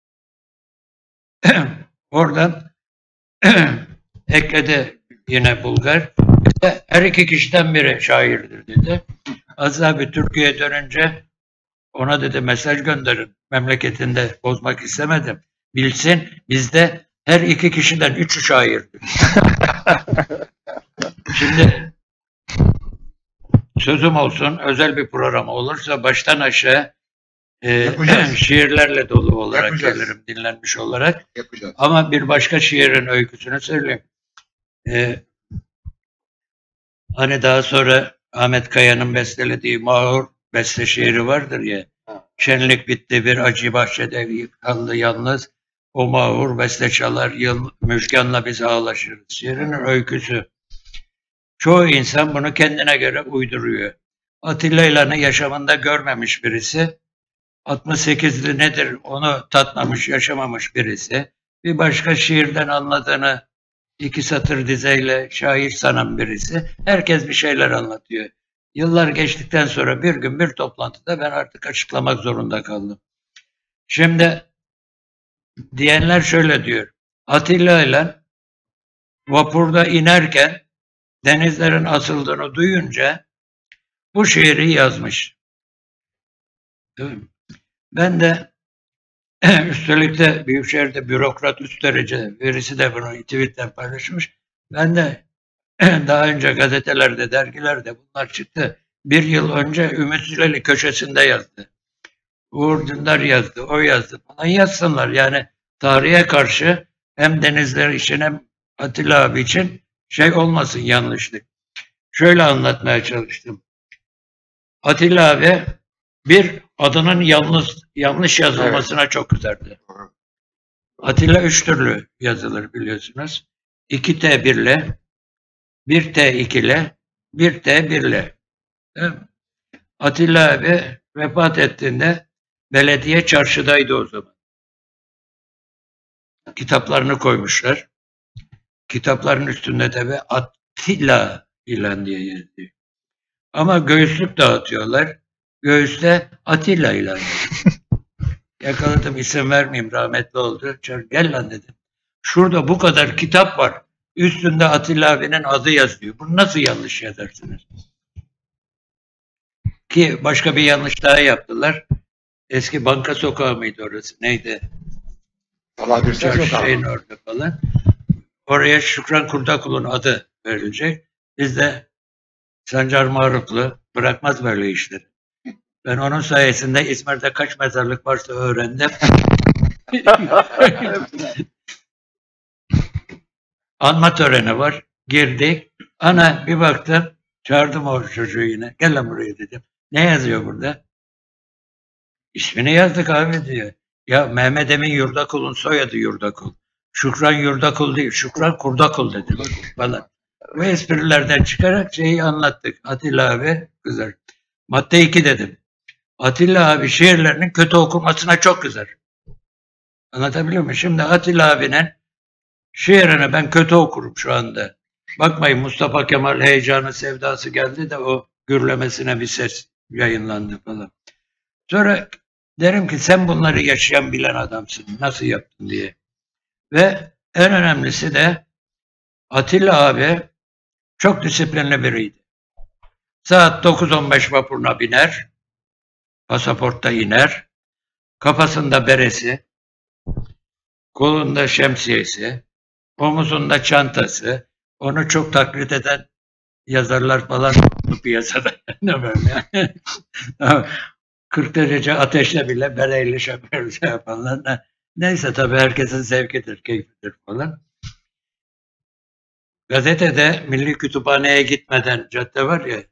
Oradan ekledi yine Bulgar, her iki kişiden biri şairdir dedi. Az daha bir Türkiye'ye dönünce ona dedi mesaj gönderin. Memleketinde bozmak istemedim. Bilsin bizde her iki kişiden üçü şairdir. Şimdi sözüm olsun, özel bir program olursa baştan aşağı e, şiirlerle dolu olarak Yapacağız. Gelirim, dinlenmiş olarak. Yapacağız. Ama bir başka şiirin öyküsünü söyleyeyim. E, hani daha sonra Ahmet Kaya'nın bestelediği Mahur beste şiiri vardır ya. Şenlik bitti bir acı bahçede kaldı yalnız. O mahur beste çalar yıl müjganla biz ağlaşırız. Şiirinin öyküsü. Çoğu insan bunu kendine göre uyduruyor. Atilla İlhan'ı yaşamında görmemiş birisi. altmış sekizli nedir onu tatmamış, yaşamamış birisi. Bir başka şiirden anladığını iki satır dizeyle şair sanan birisi. Herkes bir şeyler anlatıyor. Yıllar geçtikten sonra bir gün bir toplantıda ben artık açıklamak zorunda kaldım. Şimdi diyenler şöyle diyor. Atilla İlhan vapurda inerken denizlerin asıldığını duyunca bu şiiri yazmış. Ben de üstelik de Büyükşehir'de bürokrat üst derece birisi de bunu tweetten paylaşmış. Ben de daha önce gazetelerde, dergilerde bunlar çıktı. Bir yıl önce Ümit Züleli köşesinde yazdı. Uğur Dündar yazdı, o yazdı falan, yazsınlar. Yani tarihe karşı hem Denizler için hem Atilla abi için şey olmasın, yanlışlık. Şöyle anlatmaya çalıştım. Atilla abi bir, adının yalnız, yanlış yazılmasına evet. çok kızardı. Atilla üç türlü yazılır biliyorsunuz. iki T birle, bir T ikile, bir T birle. Atilla abi vefat ettiğinde belediye çarşıdaydı o zaman. Kitaplarını koymuşlar. Kitapların üstünde tabi Atilla ilan diye yazıyor. Ama göğüslük dağıtıyorlar. Göğüste Atilla ilan yazıyor. Yakaladım, isim vermeyeyim, rahmetli oldu. Gel lan dedim. Şurada bu kadar kitap var. Üstünde Atilla abinin adı yazıyor. Bunu nasıl yanlış yazarsınız? Ki başka bir yanlış daha yaptılar. Eski Banka Sokağı mıydı orası? Neydi? Çarşı'nın orada falan. Oraya Şükran Kurdakul'un adı verilecek. Biz de Sancar Maruflu bırakmaz böyle işleri. Ben onun sayesinde İzmir'de kaç mezarlık varsa öğrendim. Anma töreni var. Girdik. Ana bir baktım. Çağırdım o çocuğu yine. Gel lan buraya dedim. Ne yazıyor burada? İsmini yazdık abi diyor. Ya Mehmet Emin Yurdakul'un soyadı Yurdakul. Şükran Yurdakul değil. Şükran Kurdakul dedi. Bak falan. Bu esprilerden çıkarak şeyi anlattık. Atilla abi kızar. Madde iki dedim. Atilla abi şiirlerinin kötü okunmasına çok kızar. Anlatabiliyor muyum? Şimdi Atilla abinin şiirini ben kötü okurum şu anda. Bakmayın, Mustafa Kemal Heyecanı Sevdası geldi de o gürlemesine bir ses yayınlandı falan. Sonra derim ki sen bunları yaşayan bilen adamsın. Nasıl yaptın diye. Ve en önemlisi de Atilla abi çok disiplinli biriydi. Saat dokuz on beş vapuruna biner. Pasaportta iner. Kafasında beresi. Kolunda şemsiyesi. Omuzunda çantası. Onu çok taklit eden yazarlar falan piyasada. Ne böyle yani. kırk derece ateşle bile bereyle şoför şey yapanlar. Neyse tabii herkesin zevkidir, keyfidir falan. Gazetede Milli Kütüphane'ye gitmeden cadde var ya,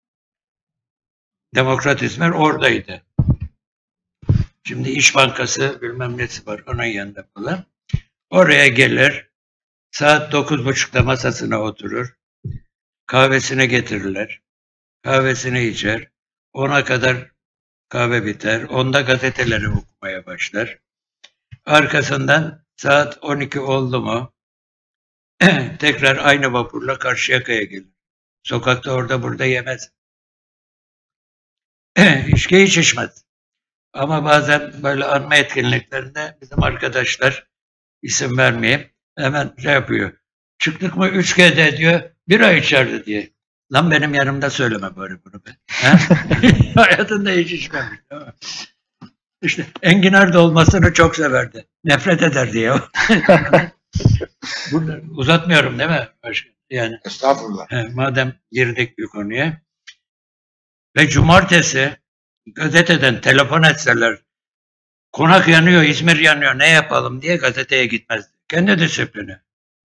Demokrat İzmir oradaydı. Şimdi İş Bankası bilmem nesi var onun yanında falan. Oraya gelir, saat dokuz buçukta masasına oturur, kahvesini getirirler, kahvesini içer, ona kadar kahve biter, onda gazeteleri okumaya başlar. Arkasından saat on iki oldu mu tekrar aynı vapurla Karşıyaka'ya gelir. Sokakta orada burada yemez. İçki hiç içmez. Ama bazen böyle anma etkinliklerinde bizim arkadaşlar, isim vermeyeyim, hemen şey yapıyor. Çıktık mı üç G'de diyor, bira içerdi diye. Lan benim yanımda söyleme böyle bunu be. Hayatında hiç içmemiş. İşte enginar dolmasını çok severdi. Nefret eder diye. Burada uzatmıyorum değil mi başkan? Yani, estağfurullah. He, madem girdik bir konuya. Ve cumartesi gazeteden telefon etseler, konak yanıyor, İzmir yanıyor, ne yapalım diye gazeteye gitmez. Kendi disiplini.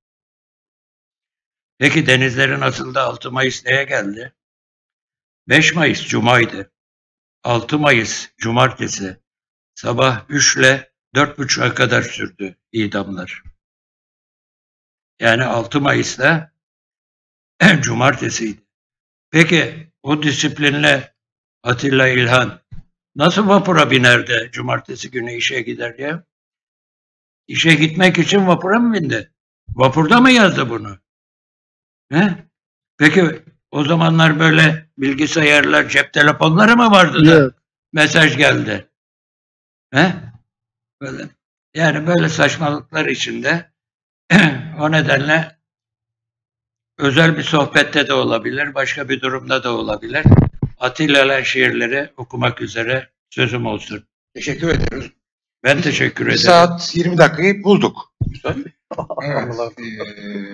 Peki Denizlerin asılda altı Mayıs neye geldi? beş Mayıs Cuma'ydı. altı Mayıs Cumartesi. Sabah üç ile dört buçuğa kadar sürdü idamlar. Yani altı Mayıs'ta Cumartesiydi. Peki o disiplinle Atilla İlhan nasıl vapura biner de Cumartesi günü işe gider ya? İşe gitmek için vapura mı bindi? Vapurda mı yazdı bunu? He? Peki o zamanlar böyle bilgisayarlar, cep telefonları mı vardı da evet. Mesaj geldi? He? Böyle. Yani böyle saçmalıklar içinde o nedenle özel bir sohbette de olabilir, başka bir durumda da olabilir. Atilla'nın şiirleri okumak üzere sözüm olsun. Teşekkür ederiz. Ben teşekkür ederim. Bir saat yirmi dakikayı bulduk. Evet, e,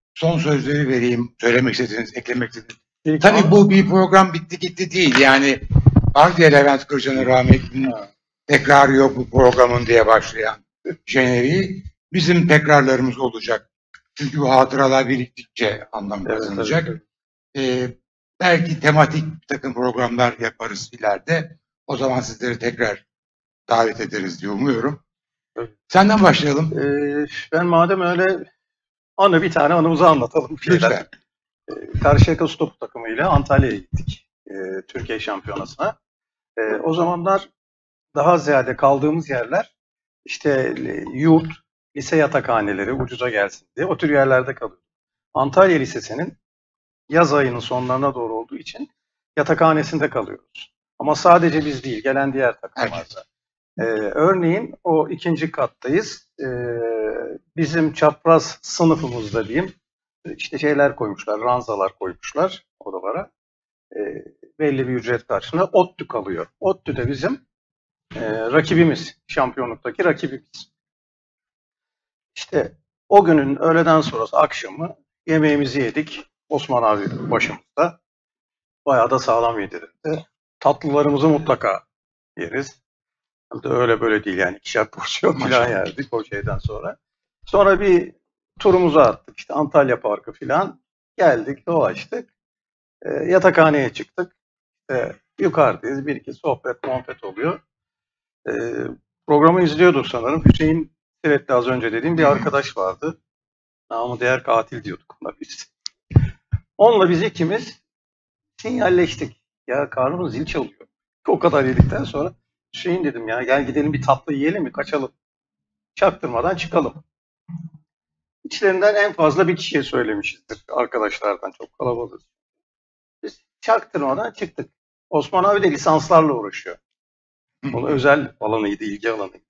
son sözleri vereyim. Söylemek istediğiniz, eklemek istediğiniz. İlk Tabii an- bu bir program bitti gitti değil. Yani var diye Levent Kırca'nın rahmetlinin tekrarı yok bu programın diye başlayan jeneriği. Bizim tekrarlarımız olacak. Çünkü bu hatıralar biriktikçe anlam Evet, kazanacak. evet, Ee, belki tematik bir takım programlar yaparız ileride. O zaman sizleri tekrar davet ederiz diye umuyorum. Evet. Senden başlayalım. Ee, ben madem öyle anı bir tane anımızı anlatalım. bir şeyler. Lütfen. Ee, Karşıyaka Su Topu takımıyla Antalya'ya gittik. Ee, Türkiye Şampiyonası'na. Ee, o zamanlar daha ziyade kaldığımız yerler işte e, yurt, lise yatakhaneleri ucuza gelsin diye o tür yerlerde kalıyorduk. Antalya Lisesi'nin yaz ayının sonlarına doğru olduğu için yatakhanesinde kalıyoruz. Ama sadece biz değil, gelen diğer takımlarda. Ee, örneğin o ikinci kattayız. Ee, bizim çapraz sınıfımızda diyeyim, işte şeyler koymuşlar, ranzalar koymuşlar odalara. Ee, belli bir ücret karşılığında ODTÜ kalıyor. ODTÜ de bizim e, rakibimiz, şampiyonluktaki rakibimiz. İşte o günün öğleden sonrası akşamı yemeğimizi yedik. Osman abi başımızda. Bayağı da sağlam yedirildi. Tatlılarımızı mutlaka yeriz. Hem de öyle böyle değil yani ikişer porsiyon falan Maşallah. yerdik o şeyden sonra. Sonra bir turumuzu attık işte Antalya Parkı falan. Geldik dolaştık. E, yatakhaneye çıktık. E, yukarıdayız bir iki sohbet muhabbet oluyor. E, programı izliyordu sanırım. Hüseyin Siretli az önce dediğim bir arkadaş vardı. Namı değer katil diyorduk ona biz. Onunla biz ikimiz sinyalleştik. Ya karnımız zil çalıyor. O kadar yedikten sonra Hüseyin dedim ya gel gidelim bir tatlı yiyelim mi kaçalım. Çaktırmadan çıkalım. İçlerinden en fazla bir kişiye söylemişizdir arkadaşlardan çok kalabalığız. Biz çaktırmadan çıktık. Osman abi de lisanslarla uğraşıyor. Onun özel alanıydı, ilgi alanıydı.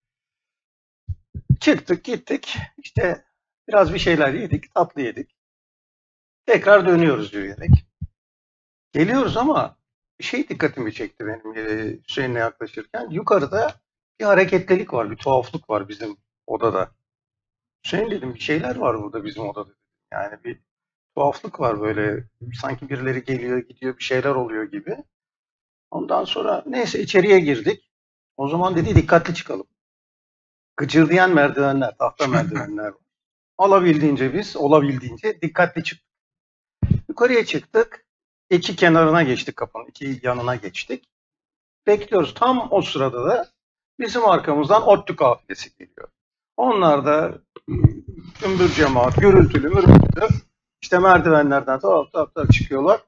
Çıktık gittik işte biraz bir şeyler yedik, tatlı yedik. Tekrar dönüyoruz yürüyerek. Geliyoruz ama bir şey dikkatimi çekti benim e, Hüseyin'le yaklaşırken. Yukarıda bir hareketlilik var, bir tuhaflık var bizim odada. Hüseyin dedim bir şeyler var burada bizim odada. Dedim. Yani bir tuhaflık var böyle sanki birileri geliyor gidiyor bir şeyler oluyor gibi. Ondan sonra neyse içeriye girdik. O zaman dedi dikkatli çıkalım. Gıcırdayan merdivenler, tahta merdivenler var. Alabildiğince biz, olabildiğince dikkatli çıktık. Yukarıya çıktık. İki kenarına geçtik kapının, iki yanına geçtik. Bekliyoruz. Tam o sırada da bizim arkamızdan ODTÜ kafilesi geliyor. Onlar da cümbür cemaat, gürültülü mürültülü. İşte merdivenlerden taraf taraf taraf çıkıyorlar.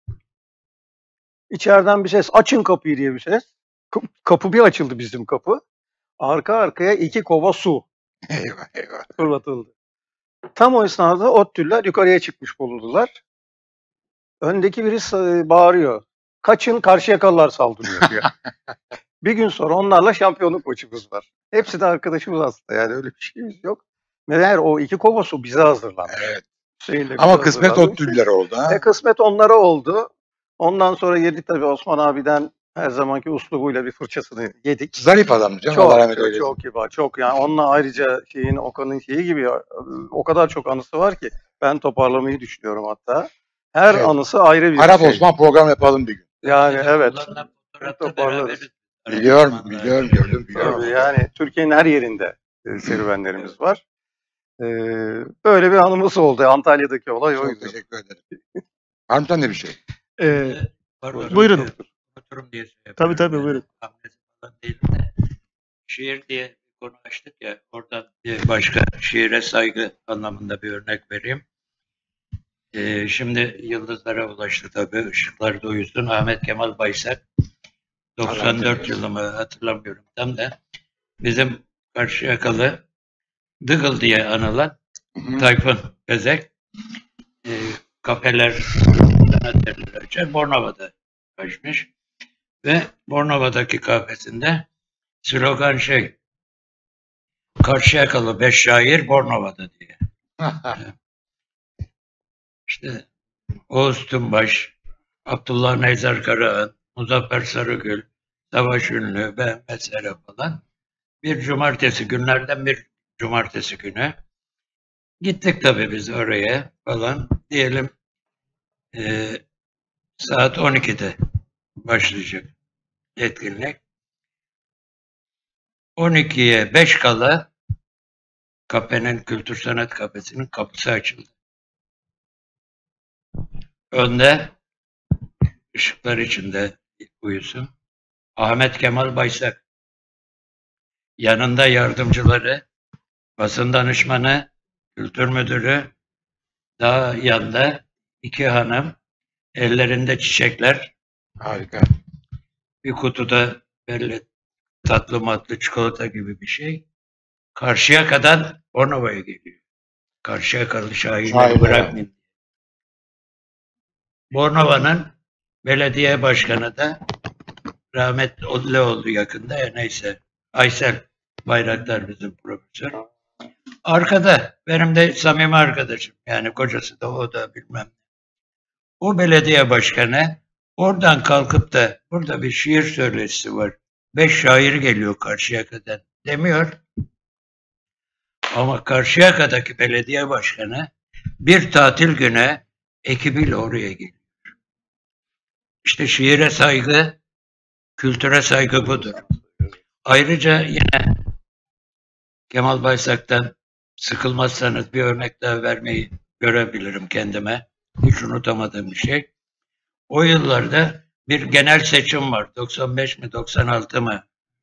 İçeriden bir ses, açın kapıyı diye bir ses. Kapı bir açıldı bizim kapı. Arka arkaya iki kova su Eyvah eyvah. fırlatıldı. Tam o esnada ODTÜ'lüler yukarıya çıkmış bulundular. Öndeki biri bağırıyor. Kaçın Karşıyakalılar saldırıyor diyor. Bir gün sonra onlarla şampiyonluk maçımız var. Hepsi de arkadaşımız aslında yani öyle bir şeyimiz yok. Meğer o iki kova su bize hazırlanmış. Evet. Hüseyin'le Ama bize kısmet hazırlanmış. ODTÜ'lüler oldu ha. E kısmet onlara oldu. Ondan sonra yedik tabii Osman abiden her zamanki uslubuyla bir fırçasını yedik. Zarif adam canım. Allah rahmet Çok, eylesin. çok kibar, çok yani onunla ayrıca şeyin Okan'ın şeyi gibi o kadar çok anısı var ki ben toparlamayı düşünüyorum hatta. Her Evet. anısı ayrı bir Arap şey. Osman program yapalım bir gün. Yani evet. Kullanılan fotoğrafı Toparlarız. beraberiz. Biliyorum, Arap biliyorum, Osman'la. gördüm, biliyorum. Tabii yani Türkiye'nin her yerinde e, serüvenlerimiz var. E, böyle bir anımız oldu. Antalya'daki olay Çok oydu. teşekkür ederim. Var mı sende bir şey? Ee, Pardon, Buyurun. e, Oturum diye şey Tabii, yapıyorum. tabii, Yani buyurun. hamlesi falan değil de şiir diye bir konu açtık ya, oradan bir başka şiire saygı anlamında bir örnek vereyim. Ee, şimdi yıldızlara ulaştı tabii, ışıklar da uyusun. Ahmet Kemal Baysal, doksan dört yılımı hatırlamıyorum tam da, bizim Karşıyakalı Dıgıl diye anılan Hı-hı. Tayfun Bezek e, kafeler, sanatçılar açar, Bornova'da açmış. Ve Bornova'daki kafesinde slogan şey, Karşıyakalı beş şair Bornova'da diye. İşte Oğuz Tümbaş, Abdullah Neyzar Karahan, Muzaffer Sarıgül, Savaş Ünlü, Mehmet Serap falan bir cumartesi günlerden bir cumartesi günü Gittik tabii biz oraya falan. Diyelim e, saat on ikide başlayacak etkinlik. on ikiye beş kala kafenin, Kültür Sanat Kafesi'nin kapısı açıldı. Önde ışıklar içinde uyusun Ahmet Kemal Baysak. Yanında yardımcıları, basın danışmanı, kültür müdürü, daha yanında iki hanım, ellerinde çiçekler. Harika. Bir kutuda böyle tatlı matlı çikolata gibi bir şey. Karşıyaka'dan Bornova'ya geliyor. Karşıyakalı şairleri Şairler. bırakmayın. Bornova'nın belediye başkanı da rahmetli oldu yakında ya neyse. Aysel Bayraktar bizim profesör. Arkada benim de samimi arkadaşım. Yani kocası da o da bilmem. O belediye başkanı oradan kalkıp da burada bir şiir söyleşisi var. Beş şair geliyor Karşıyaka'dan demiyor. Ama Karşıyaka'daki belediye başkanı bir tatil günü ekibiyle oraya geliyor. İşte şiire saygı, kültüre saygı budur. Ayrıca yine Kemal Baysak'tan sıkılmazsanız bir örnek daha vermeyi görebilirim kendime. Hiç unutamadığım bir şey. O yıllarda bir genel seçim var. doksan beş mi doksan altı mı?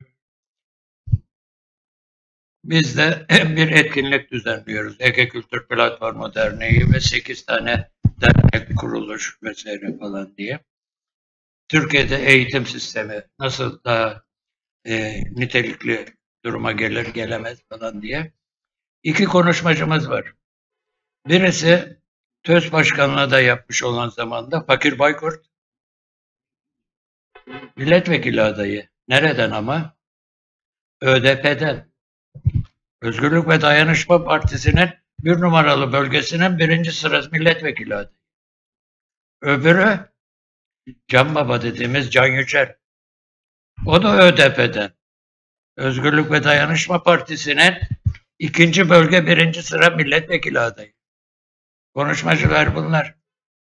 Biz de bir etkinlik düzenliyoruz. Ege Kültür Platformu Derneği ve sekiz tane dernek, kuruluş vesaire falan diye. Türkiye'de eğitim sistemi nasıl daha e, nitelikli duruma gelir gelemez falan diye. İki konuşmacımız var. Birisi TÖS Başkanlığı da yapmış olan zamanda Fakir Baykurt. Milletvekili adayı. Nereden ama? ÖDP'den. Özgürlük ve Dayanışma Partisi'nin bir numaralı bölgesinin birinci sırası milletvekili adayı. Öbürü Can Baba dediğimiz Can Yücel. O da ÖDP'den. Özgürlük ve Dayanışma Partisi'nin ikinci bölge birinci sıra milletvekili adayı. Konuşmacılar bunlar.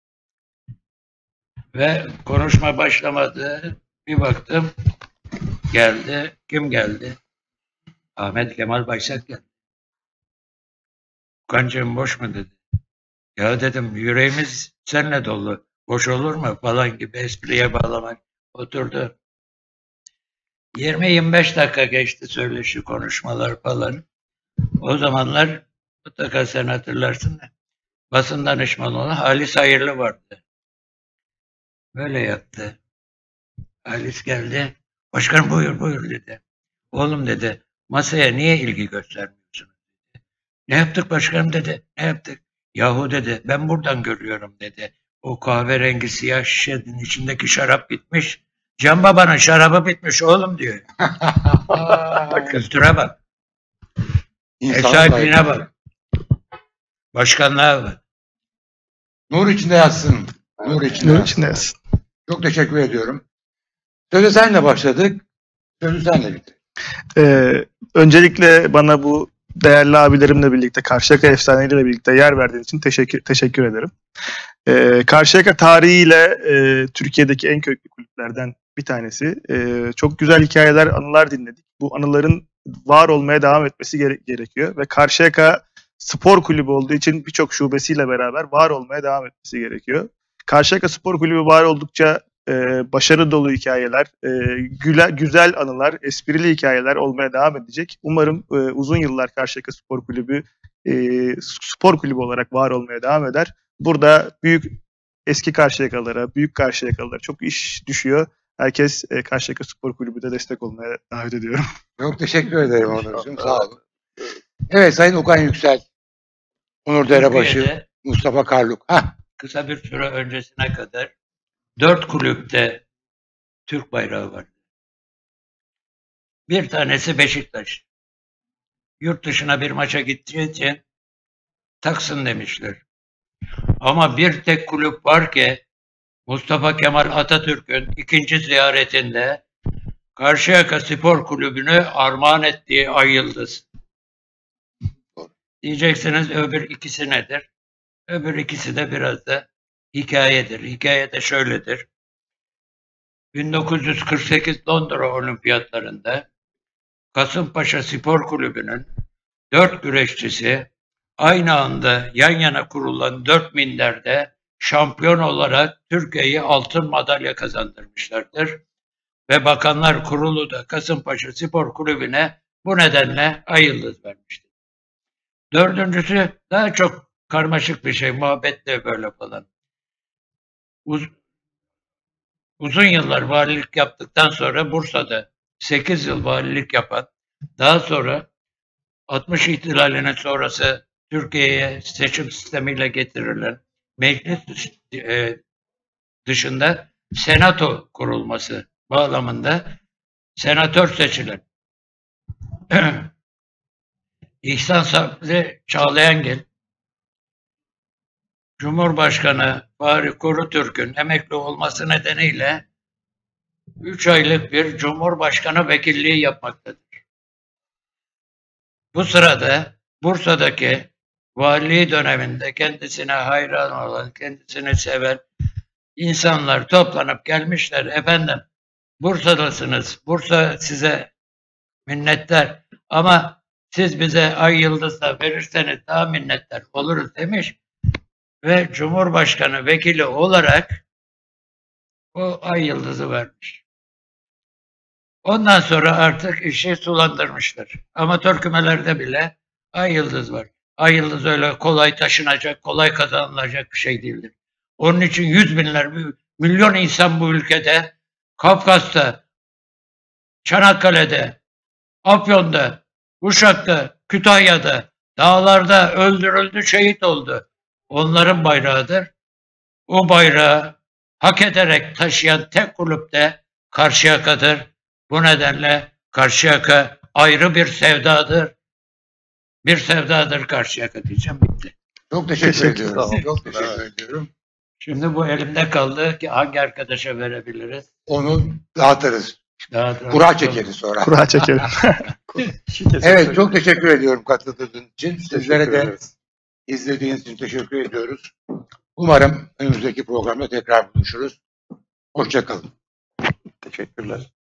Ve konuşma başlamadı. Bir baktım geldi. Kim geldi? Ahmet Kemal Baysak geldi. Kancığım boş mu dedi. Ya dedim yüreğimiz seninle dolu. Boş olur mu falan gibi espriye bağlamak. Oturdu. yirmi yirmi beş dakika geçti söyleşi, konuşmalar falan. O zamanlar mutlaka sen hatırlarsın da basın danışmanı olan Halis Hayırlı vardı. Böyle yaptı. Halis geldi. Başkanım buyur buyur dedi. Oğlum dedi masaya niye ilgi göstermiyorsunuz dedi. Ne yaptık başkanım dedi. Ne yaptık? Yahu dedi ben buradan görüyorum dedi. O kahverengi siyah şişenin içindeki şarap bitmiş. Can Baba'nın şarabı bitmiş oğlum diyor. Kültüre bak. Ev sahipliğine bak. Başkanlığa bak. Nur içinde yatsın. Nur içinde, Nur içinde yatsın. Çok teşekkür ediyorum. Sözü senle başladık. Sözü senle bitir. Ee, öncelikle bana bu değerli abilerimle birlikte, Karşıyaka efsaneleriyle birlikte yer verdiğin için teşekkür teşekkür ederim. Ee, Karşıyaka tarihiyle e, Türkiye'deki en köklü kulüplerden bir tanesi. Ee, çok güzel hikayeler, anılar dinledik. Bu anıların var olmaya devam etmesi gere- gerekiyor ve Karşıyaka spor kulübü olduğu için birçok şubesiyle beraber var olmaya devam etmesi gerekiyor. Karşıyaka Spor Kulübü var oldukça e, başarı dolu hikayeler, e, güle, güzel anılar, esprili hikayeler olmaya devam edecek. Umarım e, uzun yıllar Karşıyaka Spor Kulübü e, spor kulübü olarak var olmaya devam eder. Burada büyük eski Karşıyakalılara, büyük Karşıyakalılara çok iş düşüyor. Herkes e, Karşıyaka Spor Kulübü'de destek olmaya davet ediyorum. Çok teşekkür ederim Onurcuğum. Sağ olun. Evet Sayın Okan Yüksel, Onur Derebaşı, Türkiye'de Mustafa Karluk. Hah. kısa bir süre öncesine kadar dört kulüpte Türk bayrağı vardı. Bir tanesi Beşiktaş. Yurt dışına bir maça gittiği için taksın demişler. Ama bir tek kulüp var ki Mustafa Kemal Atatürk'ün ikinci ziyaretinde Karşıyaka Spor Kulübü'nü armağan ettiği Ay Yıldız. Diyeceksiniz öbür ikisi nedir? Öbür ikisi de biraz da hikayedir. Hikaye de şöyledir. bin dokuz yüz kırk sekiz Londra Olimpiyatlarında Kasımpaşa Spor Kulübü'nün dört güreşçisi aynı anda yan yana kurulan dört minderde şampiyon olarak Türkiye'ye altın madalya kazandırmışlardır. Ve Bakanlar Kurulu da Kasımpaşa Spor Kulübü'ne bu nedenle ay yıldız vermiştir. Dördüncüsü daha çok karmaşık bir şey, muhabbetle böyle falan. Uz uzun yıllar valilik yaptıktan sonra Bursa'da sekiz yıl valilik yapan, daha sonra altmış ihtilalinin sonrası Türkiye'ye seçim sistemiyle getirilen meclis e, dışında senato kurulması bağlamında senatör seçilen İhsan Sabri Çağlayangil, Cumhurbaşkanı Fahri Korutürk'ün emekli olması nedeniyle üç aylık bir Cumhurbaşkanı vekilliği yapmaktadır. Bu sırada Bursa'daki valiliği döneminde kendisine hayran olan, kendisini seven insanlar toplanıp gelmişler. Efendim, Bursa'dasınız, Bursa size minnettar ama siz bize ay yıldız da verirseniz daha minnettar oluruz demiş ve Cumhurbaşkanı vekili olarak o ay yıldızı vermiş. Ondan sonra artık işi sulandırmışlar. Amatör kümelerde bile ay yıldız var. Ay yıldız öyle kolay taşınacak, kolay kazanılacak bir şey değildir. Onun için yüz binler, milyon insan bu ülkede, Kafkas'ta, Çanakkale'de, Afyon'da, Uşak'ta, Kütahya'da, dağlarda öldürüldü, şehit oldu. Onların bayrağıdır. O bayrağı hak ederek taşıyan tek kulüp de Karşıyaka'dır. Bu nedenle Karşıyaka ayrı bir sevdadır. Bir sevdadır Karşıyaka diyeceğim, bitti. Çok teşekkür, Teşekkür ediyorum. ederim. Çok teşekkür ediyorum. Şimdi bu elimde kaldı ki hangi arkadaşa verebiliriz? Onu dağıtırız. Daha da- Kura çekeriz sonra. Kura çekelim. Evet, çok teşekkür ediyorum katıldığınız için. Sizlere Teşekkür de ederiz. izlediğiniz için teşekkür ediyoruz. Umarım önümüzdeki programda tekrar buluşuruz. Hoşça kalın. Teşekkürler.